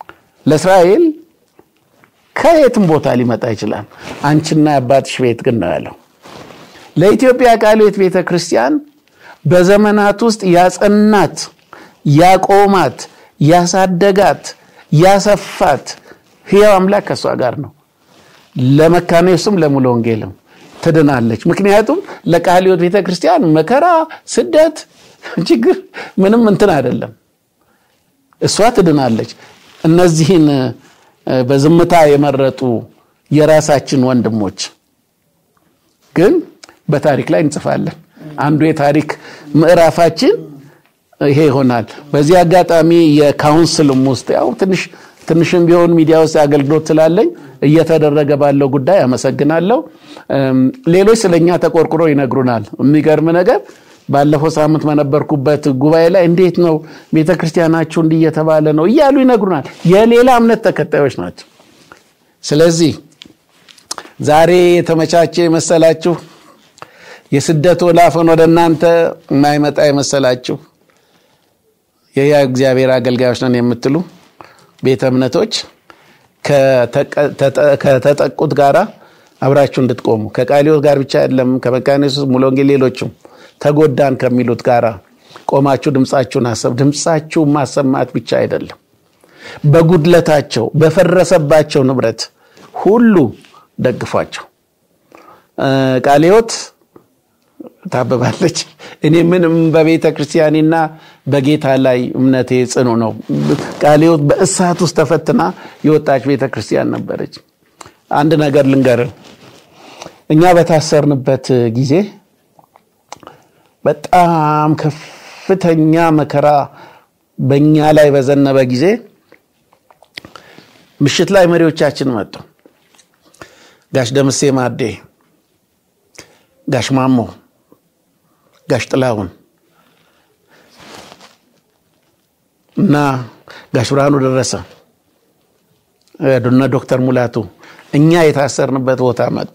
ለእስራኤል ከየትም ቦታ ሊመጣ ይችላል አንቺና አባትሽ ቤት ግን ነው ያለው ለኢትዮጵያ ቃለ ሕይወት ቤተክርስቲያን በዘመናት ውስጥ ያጸናት ያቆማት ያሳደጋት ያሰፋት ሕያው አምላክ ከሷ ጋር ነው ለመካነ ኢየሱስም ለሙሉ ወንጌልም ትድናለች ምክንያቱም ለቃለ ሕይወት ቤተክርስቲያን መከራ ስደት ችግር ምንም እንትን አይደለም እሷ ትድናለች እነዚህን በዝምታ የመረጡ የራሳችን ወንድሞች ግን በታሪክ ላይ እንጽፋለን አንዱ የታሪክ ምዕራፋችን ይሄ ይሆናል በዚህ አጋጣሚ የካውንስልም ውስጥ ያው ትንሽም ቢሆን ሚዲያ ውስጥ አገልግሎት ስላለኝ እየተደረገ ባለው ጉዳይ አመሰግናለሁ ሌሎች ስለኛ ተቆርቁሮ ይነግሩናል የሚገርም ነገር ባለፈው ሳምንት መነበርኩበት ጉባኤ ላይ እንዴት ነው ቤተክርስቲያናችሁ እንዲየተባለ ነው ይያሉ ይነግሩናል የሌላ እምነት ተከታዮች ናቸው ስለዚህ ዛሬ የተመቻቸ መሰላችሁ የስደት ወላፈን ወደናንተ የማይመጣ ይመስላችሁ የእግዚአብሔር አገልጋዮች ነን የምትሉ ቤተ እምነቶች ከተጠቁት ጋራ አብራችሁ እንድትቆሙ ከቃለ ሕይወት ጋር ብቻ አይደለም ከመካነ ኢየሱስ ሙሉ ወንጌል ሌሎችም ተጎዳን ከሚሉት ጋራ ቆማችሁ ድምጻችሁ ማሰማት ብቻ አይደለም በጉድለታቸው በፈረሰባቸው ንብረት ሁሉ ደግፏቸው ቃለ ሕይወት ታበባለች እኔ ምንም በቤተ ክርስቲያኒና በጌታ ላይ እምነቴ ጽኑ ነው ቃለ ሕይወት በእሳት ውስጥ ተፈትና የወጣች ቤተ ክርስቲያን ነበረች አንድ ነገር ልንገር እኛ በታሰርንበት ጊዜ በጣም ከፍተኛ መከራ በእኛ ላይ በዘነበ ጊዜ ምሽት ላይ መሪዎቻችን መጡ ጋሽ ደምሴ ማዴ ጋሽ ማሞ ጋሽ ጥላሁን እና ጋሽ ብርሃኑ ደረሰ ዶክተር ሙላቱ እኛ የታሰርንበት ቦታ መጡ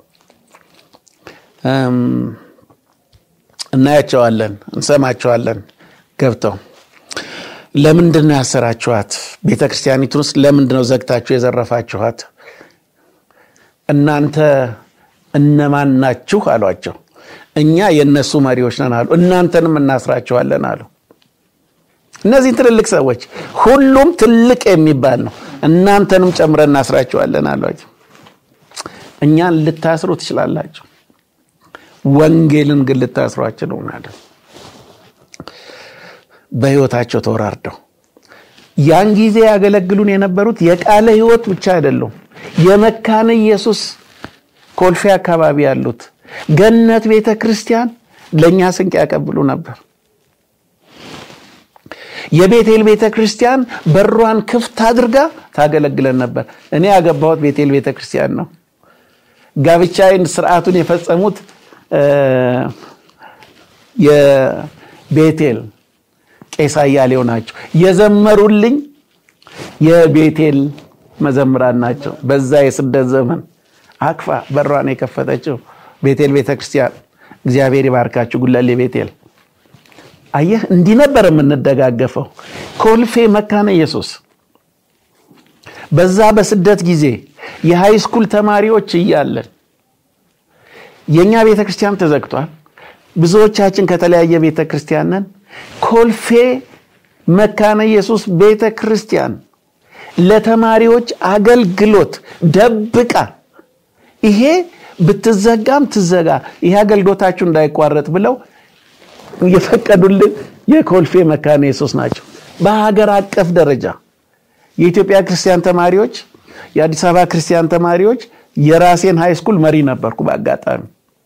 እናያቸዋለን እንሰማቸዋለን ገብተው ለምንድን ነው ያሰራችኋት ቤተክርስቲያኒቱስ ለምንድን ነው ዘግታችሁ የዘረፋችኋት እናንተ እነማን ናችሁ አሏቸው እኛ የነሱ መሪዎች ነን አሉ እናንተንም እናስራችኋለን አሉ እነዚህ ትልልቅ ሰዎች ሁሉም ትልቅ የሚባል ነው እናንተንም ጨምረን እናስራችኋለን አሏቸው እኛን ልታስሩ ትችላላችሁ ወንጌልን ግን ልታስሯቸው ነው ማለት በህይወታቸው ተወራርደው ያን ጊዜ ያገለግሉን የነበሩት የቃለ ሕይወት ብቻ አይደለም የመካነ ኢየሱስ ኮልፌ አካባቢ ያሉት ገነት ቤተክርስቲያን ለኛ ስንቅ ያቀብሉ ነበር የቤቴል ቤተክርስቲያን በሯን ክፍት አድርጋ ታገለግለን ነበር እኔ ያገባሁት ቤቴል ቤተክርስቲያን ነው ጋብቻዬን ስርዓቱን የፈጸሙት የቤቴል ቄስ አያሌው ናቸው የዘመሩልኝ የቤቴል መዘምራን ናቸው በዛ የስደት ዘመን አክፋ በሯን የከፈተችው ቤቴል ቤተክርስቲያን እግዚአብሔር ይባርካችሁ ጉለሌ ቤቴል አየህ እንዲህ ነበር የምንደጋገፈው ኮልፌ መካነ ኢየሱስ በዛ በስደት ጊዜ የሃይ ስኩል ተማሪዎች እያለን የኛ ቤተክርስቲያን ተዘግቷል ብዙዎቻችን ከተለያየ ቤተክርስቲያን ነን ኮልፌ መካነ ኢየሱስ ቤተክርስቲያን ለተማሪዎች አገልግሎት ደብቃ ይሄ ብትዘጋም ትዘጋ ይሄ አገልግሎታችሁ እንዳይቋረጥ ብለው የፈቀዱልን የኮልፌ መካነ ኢየሱስ ናቸው በሀገር አቀፍ ደረጃ የኢትዮጵያ ክርስቲያን ተማሪዎች የአዲስ አበባ ክርስቲያን ተማሪዎች የራሴን ሃይ ስኩል መሪ ነበርኩ በአጋጣሚ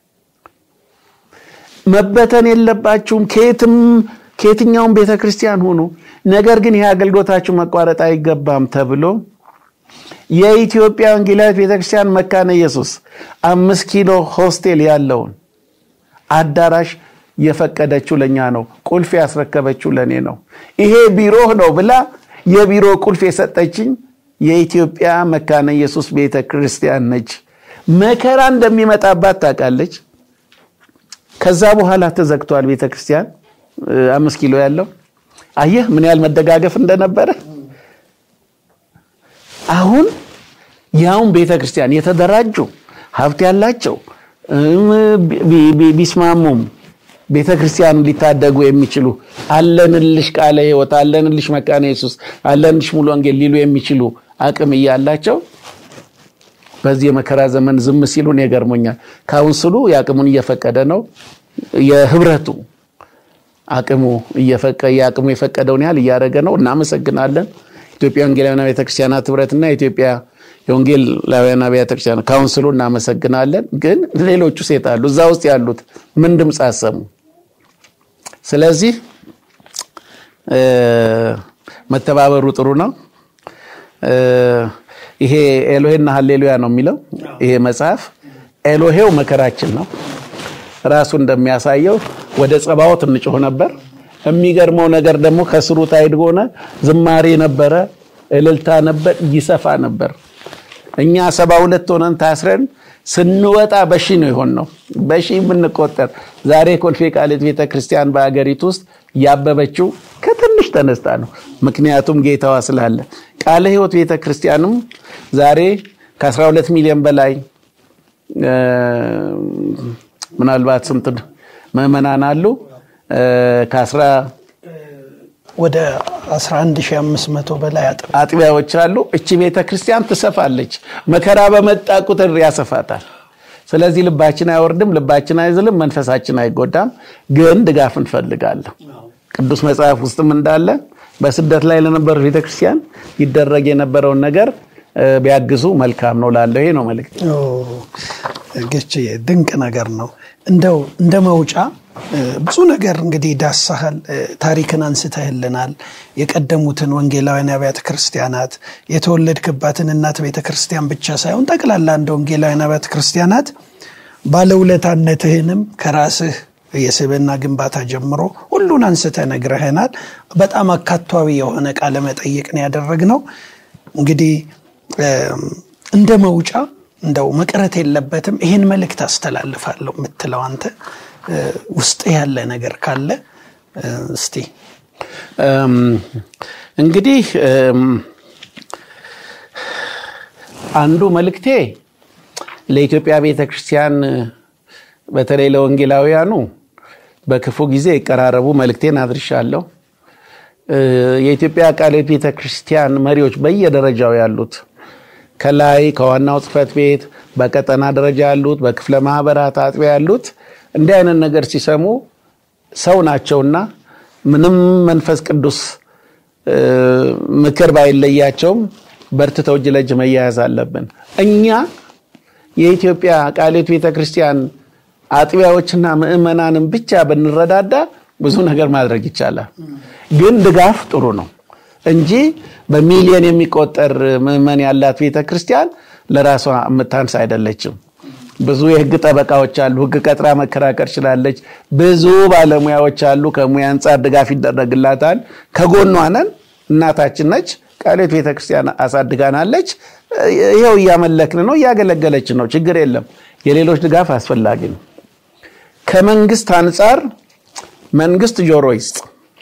መበተን የለባችሁም ከየትኛውም ቤተክርስቲያን ሆኖ ነገር ግን ይሄ አገልግሎታችሁ መቋረጥ አይገባም ተብሎ የኢትዮጵያ ወንጌላዊት ቤተክርስቲያን መካነ ኢየሱስ 5 ኪሎ ሆስቴል ያለውን አዳራሽ የፈቀደችው ለኛ ነው ቁልፍ ያስረከበችው ለኔ ነው ይሄ ቢሮ ነው ብላ የቢሮ ቁልፍ የሰጠችኝ የኢትዮጵያ መካነ ኢየሱስ ቤተክርስቲያን ነች መከራ እንደሚመጣባት ታውቃለች ከዛ በኋላ ተዘግቷል ቤተክርስቲያን 5 ኪሎ ያለው አየህ ምን ያህል መደጋገፍ እንደነበረ አሁን ያውን ቤተክርስቲያን የተደራጁ ሀብት ያላቸው ቢስማሙም ቤተክርስቲያን ሊታደጉ የሚችሉ አለንልሽ ቃለ ሕይወት አለንልሽ መካነ ኢየሱስ አለንልሽ ሙሉ ወንጌል ሊሉ የሚችሉ አቅም ያላቸው በዚህ መከራ ዘመን ዝም ሲሉ ነው ይገርሞኛል። ካውንስሉ ያቅሙን እየፈቀደ ነው። የህብረቱ አቅሙ የፈቀደውን ያህል እያደረገ ነው። እናመሰግናለን። ኢትዮጵያ ወንጌላውያን ቤተክርስቲያናት ህብረትና ኢትዮጵያ የወንጌላውያን ቤተክርስቲያናት ካውንስሉ እናመሰግናለን። ግን ሌሎቹ ሴት አሉ እዛ ውስጥ ያሉት ምን ድምጽ አሰሙ? ስለዚህ መተባበሩ ጥሩ ነው። ይሄ ኤሎሄና ሃሌሉያ ነው የሚለው ይሄ መጽሐፍ። ኤሎሄው መከራችን ነው። ራሱ እንደሚያሳየው ወደ ጸባዖት እንጮህ ነበር። የሚገርመው ነገር ደግሞ ከስሩ ታይድጎነ ዝማሬ ነበረ፣ እልልታ ነበር፣ ይሰፋ ነበር። እኛ 72 ሆነን ታስረን ስንወጣ በሺ ነው የሆነው። በሺ የምንቆጠር ዛሬ ኮልፌ ቃልት ቤተክርስቲያን በአገሪቱ ውስጥ ያበበችው ከትንሽ ተነስታ ነው። ምክንያቱም ጌታዋ ስላለ። ቃለ ሕይወት ቤተክርስቲያንም ዛሬ ከ12 ሚሊዮን በላይ ምናልባት ስንት ምዕመናን አሉ? ወደ 11500 በላይ አጥቢያዎች አሉ። እቺ ቤተክርስቲያን ትሰፋለች። መከራ በመጣ ቁጥር ያሰፋታል። ስለዚህ ልባችን አይወርድም፣ ልባችን አይዝልም፣ መንፈሳችን አይጎዳም። ግን ድጋፍ እንፈልጋለን። ቅዱስ መጽሐፍ ውስጥም እንዳለ በስደት ላይ ለነበሩ ቤተክርስቲያን ይደረግ የነበረውን ነገር ቢያግዙ መልካም ነው ላለው ይሄ ነው መልእክት። ገቼ ድንቅ ነገር ነው። እንደው እንደ መውጫ ብዙ ነገር እንግዲህ ዳሰሃል፣ ታሪክን አንስተህልናል። የቀደሙትን ወንጌላውያን አብያተ ክርስቲያናት የተወለድክባትን እናት ቤተክርስቲያን ብቻ ሳይሆን ጠቅላላ እንደ ወንጌላውያን አብያተ ክርስቲያናት ባለውለታነትህንም ከራስህ የስብዕና ግንባታ ጀምሮ ሁሉን አንስተህ ነግረህናል። በጣም አካቷዊ የሆነ ቃለ መጠይቅ ነው ያደረግነው። እንግዲህ እንደ መውጫ እንደው መቅረት የለበትም ይሄን መልእክት አስተላልፋለሁ የምትለው አንተ ውስጥ ያለ ነገር ካለ እስቲ። እንግዲህ አንዱ መልእክቴ ለኢትዮጵያ ቤተክርስቲያን በተለይ ለወንጌላውያኑ በክፉ ጊዜ ይቀራረቡ መልእክቴን አድርሻለሁ። የኢትዮጵያ ቃለ ሕይወት ቤተክርስቲያን መሪዎች በየደረጃው ያሉት ከላይ ከዋናው ጽፈት ቤት በቀጠና ደረጃ ያሉት በክፍለ ማህበራት አጥቢያ ያሉት እንዲህ አይነት ነገር ሲሰሙ ሰው ናቸውና ምንም መንፈስ ቅዱስ ምክር ባይለያቸውም በርትተው እጅ ለእጅ መያያዝ አለብን። እኛ የኢትዮጵያ ቃለ ሕይወት ቤተክርስቲያን አጥቢያዎችና ምዕመናንን ብቻ ብንረዳዳ ብዙ ነገር ማድረግ ይቻላል። ግን ድጋፍ ጥሩ ነው እንጂ በሚሊዮን የሚቆጠር ምዕመን ያላት ቤተክርስቲያን ለራሷ የምታንስ አይደለችም። ብዙ የህግ ጠበቃዎች አሉ፣ ህግ ቀጥራ መከራከር ይችላልች። ብዙ ባለሙያዎች አሉ፣ ከሙያ አንፃር ድጋፍ ይደረግላታል። ከጎኗ ነን፣ እናታችን ነች። ቃለ ሕይወት ቤተክርስቲያን አሳድጋናለች። ይሄው እያመለክን ነው፣ እያገለገለች ነው። ችግር የለም። የሌሎች ድጋፍ አስፈላጊ ነው። ከመንግስት አንፃር መንግስት ጆሮ ይስጥ።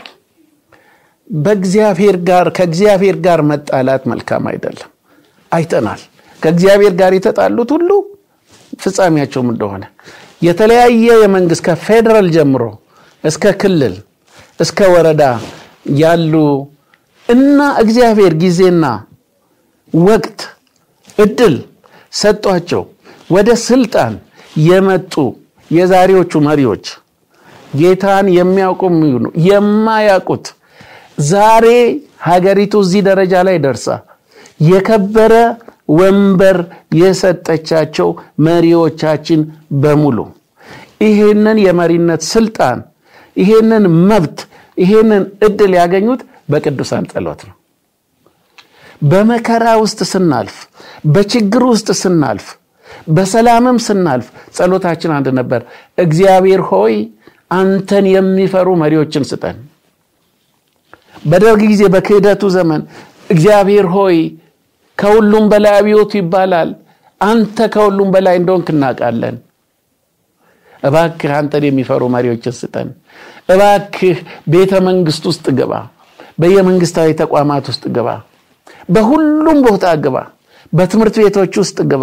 ከእግዚአብሔር ጋር መጣላት መልካም አይደለም። አይተናል። ከእግዚአብሔር ጋር የተጣሉት ሁሉ ፍጻሜያቸውም እንደሆነ የተለያየ የመንግስት ከፌደራል ጀምሮ እስከ ክልል እስከ ወረዳ ያሉ እና እግዚአብሔር ጊዜና ወቅት እድል ሰጧቸው ወደ ስልጣን የመጡ የዛሬዎቹ መሪዎች ጌታን የሚያውቁም ይሁኑ የማያውቁት ዛሬ ሀገሪቱ እዚህ ደረጃ ላይ ደርሳ የከበረ ወንበር የሰጠቻቸው መሪዎቻችን በሙሉ ይሄንን የመሪነት ስልጣን ይሄንን መብት ይሄንን እድል ያገኙት በቅዱሳን ጸሎት ነው። በመከራ ውስጥ ስናልፍ፣ በችግር ውስጥ ስናልፍ፣ በሰላምም ስናልፍ ጸሎታችን አንድ ነበር። እግዚአብሔር ሆይ አንተን የሚፈሩ መሪዎችን ስጠን። በደርግ ጊዜ በክህደቱ ዘመን እግዚአብሔር ሆይ ከሁሉም በላይ አብዮት ይባላል፣ አንተ ከሁሉም በላይ እንደሆንክ እናውቃለን። እባክህ አንተን የሚፈሩ መሪዎችን ስጠን። እባክህ ቤተ መንግስት ውስጥ ግባ፣ በየመንግስታዊ ተቋማት ውስጥ ግባ፣ በሁሉም ቦታ ግባ። በትምህርት ቤቶች ውስጥ ግባ።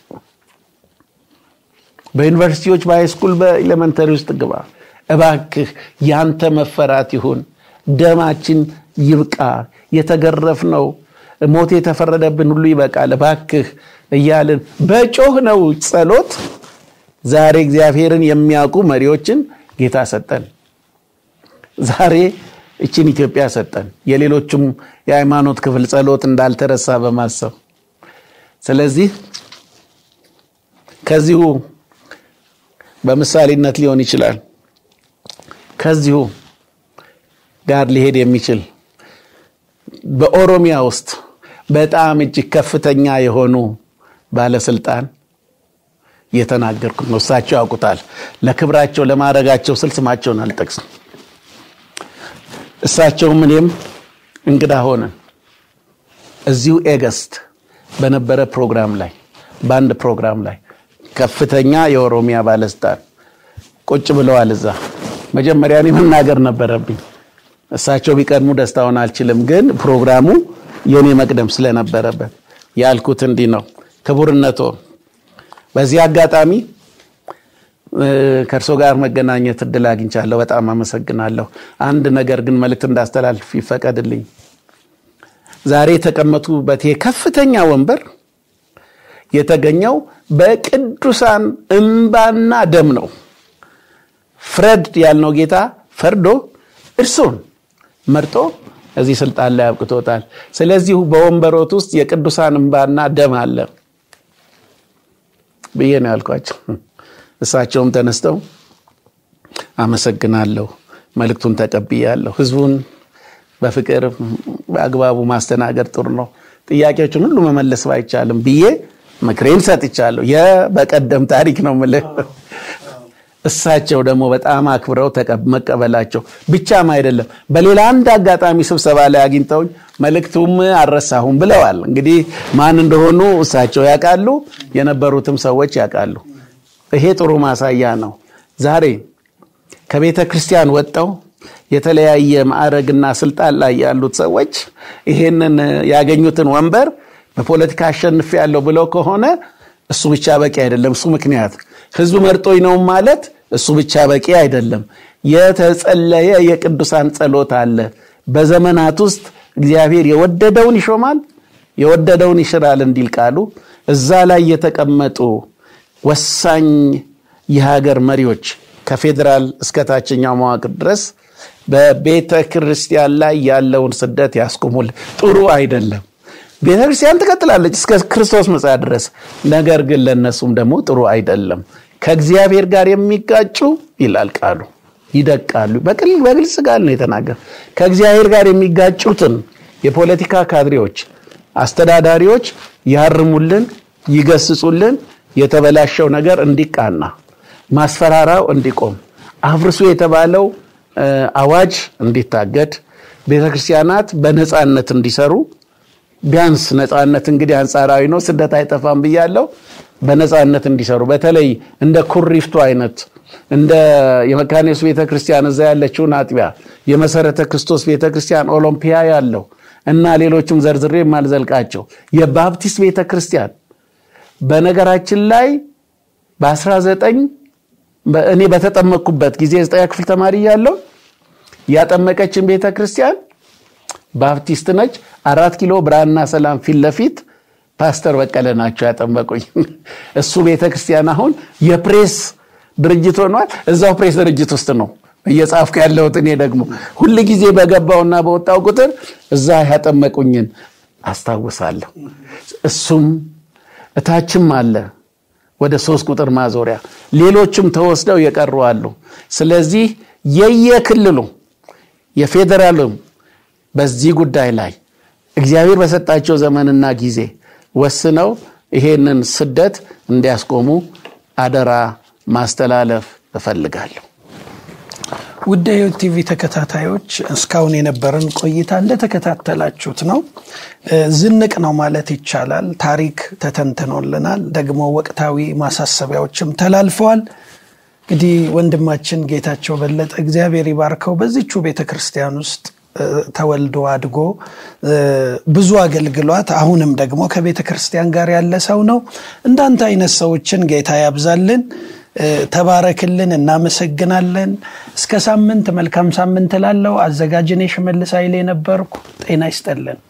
በዩኒቨርሲቲዎች፣ በሃይስኩል፣ በኤሌመንተሪ ውስጥ ግባ። እባክህ ያንተ መፈራት ይሁን። ደማችን ይብቃ። የተገረፍነው ሞት የተፈረደብን ሁሉ ይበቃል እባክህ እያልን በጮህ ነው ጸሎት ዛሬ እግዚአብሔርን የሚያውቁ መሪዎችን ጌታ ሰጠን። ዛሬ እቺን ኢትዮጵያ ሰጠን። የሌሎችም የሃይማኖት ክፍል ጸሎት እንዳልተረሳ በማሰብ ስለዚህ ከዚሁ በምሳሌነት ሊሆን ይችላል ከዚሁ ጋር ሊሄድ የሚችል በኦሮሚያ ውስጥ በጣም እጅግ ከፍተኛ የሆኑ ባለስልጣን የተናገርኩ ነው። እሳቸው ያውቁታል። ለክብራቸው ለማረጋቸው ስማቸውን አልጠቅስም። እሳቸውም እኔም እንግዳ ሆነን እዚሁ ኤገስት በነበረ ፕሮግራም ላይ ባንድ ፕሮግራም ላይ ከፍተኛ የኦሮሚያ ባለስልጣን ቁጭ ብለዋል። እዛ መጀመሪያ እኔ መናገር ነበረብኝ። እሳቸው ቢቀድሙ ደስታውን አልችልም፣ ግን ፕሮግራሙ የኔ መቅደም ስለነበረበት ያልኩት እንዲህ ነው። ክቡርነቶ በዚህ አጋጣሚ ከርሶ ጋር መገናኘት እድል አግኝቻለሁ። በጣም አመሰግናለሁ። አንድ ነገር ግን መልእክት እንዳስተላልፍ ይፈቀድልኝ። ዛሬ የተቀመጡበት ከፍተኛ ወንበር የተገኘው በቅዱሳን እንባና ደም ነው። ፍረድ ያልነው ጌታ ፈርዶ እርሱን መርጦ እዚህ ስልጣን ላይ አብቅቶታል። ስለዚህ በወንበሮት ውስጥ የቅዱሳን እንባና ደም አለ ብዬ ነው ያልኳቸው። እሳቸውም ተነስተው አመሰግናለሁ፣ መልእክቱን ተቀብያለሁ፣ ህዝቡን በፍቅር በአግባቡ ማስተናገድ ጥሩ ነው፣ ጥያቄዎችን ሁሉ መመለስ ባይቻልም ብዬ ምክሬን ሰጥቻለሁ። የበቀደም ታሪክ ነው ማለት እሳቸው ደግሞ በጣም አክብረው መቀበላቸው ብቻም አይደለም፣ በሌላ አንድ አጋጣሚ ስብሰባ ላይ አግኝተውኝ መልእክቱም አረሳሁም ብለዋል። እንግዲህ ማን እንደሆኑ እሳቸው ያውቃሉ፣ የነበሩትም ሰዎች ያውቃሉ። ይሄ ጥሩ ማሳያ ነው። ዛሬ ከቤተ ክርስቲያን ወጣው የተለያየ ማዕረግና ስልጣን ላይ ያሉት ሰዎች ይሄንን ያገኙትን ወንበር በፖለቲካ አሸንፍ ያለው ብለው ከሆነ እሱ ብቻ በቂ አይደለም። እሱ ምክንያት ህዝቡ መርጦኝ ነው ማለት እሱ ብቻ በቂ አይደለም። የተጸለየ የቅዱሳን ጸሎት አለ። በዘመናት ውስጥ እግዚአብሔር የወደደውን ይሾማል፣ የወደደውን ይሽራል እንዲል ቃሉ እዛ ላይ የተቀመጡ ወሳኝ የሀገር መሪዎች ከፌደራል እስከ ታችኛው መዋቅር ድረስ በቤተ ክርስቲያን ላይ ያለውን ስደት ያስቆሙል። ጥሩ አይደለም። ቤተ ክርስቲያን ትቀጥላለች እስከ ክርስቶስ ምጽአት ድረስ። ነገር ግን ለነሱም ደግሞ ጥሩ አይደለም። ከእግዚአብሔር ጋር የሚጋጩ ይላል ቃሉ ይደቃሉ። በግልጽ ቃል ነው የተናገረው። ከእግዚአብሔር ጋር የሚጋጩትን የፖለቲካ ካድሬዎች፣ አስተዳዳሪዎች ያርሙልን፣ ይገስጹልን፣ የተበላሸው ነገር እንዲቃና፣ ማስፈራራው እንዲቆም፣ አፍርሱ የተባለው አዋጅ እንዲታገድ፣ ቤተክርስቲያናት በነጻነት እንዲሰሩ፣ ቢያንስ ነጻነት እንግዲህ አንጻራዊ ነው፣ ስደት አይጠፋም ብያለሁ። በነጻነት እንዲሰሩ በተለይ እንደ ኩሪፍቱ አይነት እንደ የመካነ ኢየሱስ ቤተክርስቲያን እዛ ያለችውን አጥቢያ የመሰረተ ክርስቶስ ቤተክርስቲያን ኦሎምፒያ ያለው እና ሌሎችም ዘርዝሬ ማልዘልቃቸው የባፕቲስት ቤተክርስቲያን በነገራችን ላይ በ19 እኔ በተጠመቅኩበት ጊዜ 9 ክፍል ተማሪ ያለው ያጠመቀችን ቤተክርስቲያን ባፕቲስት ነች። 4 ኪሎ ብራና ሰላም ፊት ለፊት ፓስተር በቀለ ናቸው ያጠመቁኝ። እሱ ቤተክርስቲያን አሁን የፕሬስ ድርጅት ሆኗል። እዛው ፕሬስ ድርጅት ውስጥ ነው እየጻፍኩ ያለሁት። እኔ ደግሞ ሁሉ ጊዜ በገባውና በወጣው ቁጥር እዛ ያጠመቁኝን አስታውሳለሁ። እሱም እታችም አለ ወደ 3 ቁጥር ማዞሪያ፣ ሌሎችም ተወስደው የቀሩ አሉ። ስለዚህ የየክልሉ የፌደራልም በዚህ ጉዳይ ላይ እግዚአብሔር በሰጣቸው ዘመንና ጊዜ ወስነው ይሄንን ስደት እንዲያስቆሙ አደራ ማስተላለፍ እፈልጋለሁ። ውድ የሕይወት ቲቪ ተከታታዮች እስካሁን የነበረን ቆይታ እንደተከታተላችሁት ነው። ዝንቅ ነው ማለት ይቻላል። ታሪክ ተተንተኖልናል፣ ደግሞ ወቅታዊ ማሳሰቢያዎችም ተላልፈዋል። እንግዲህ ወንድማችን ጌታቸው በለጠ እግዚአብሔር ይባርከው በዚህቹ ቤተክርስቲያን ውስጥ ተወልዶ አድጎ ብዙ አገልግሏት አሁንም ደግሞ ከቤተ ክርስቲያን ጋር ያለ ሰው ነው። እንዳንተ አይነት ሰዎችን ጌታ ያብዛልን። ተባረክልን። እናመሰግናለን። እስከ ሳምንት መልካም ሳምንት ላለው አዘጋጅኔ ሽመልስ ኃይሌ ነበርኩ። ጤና ይስጥልን።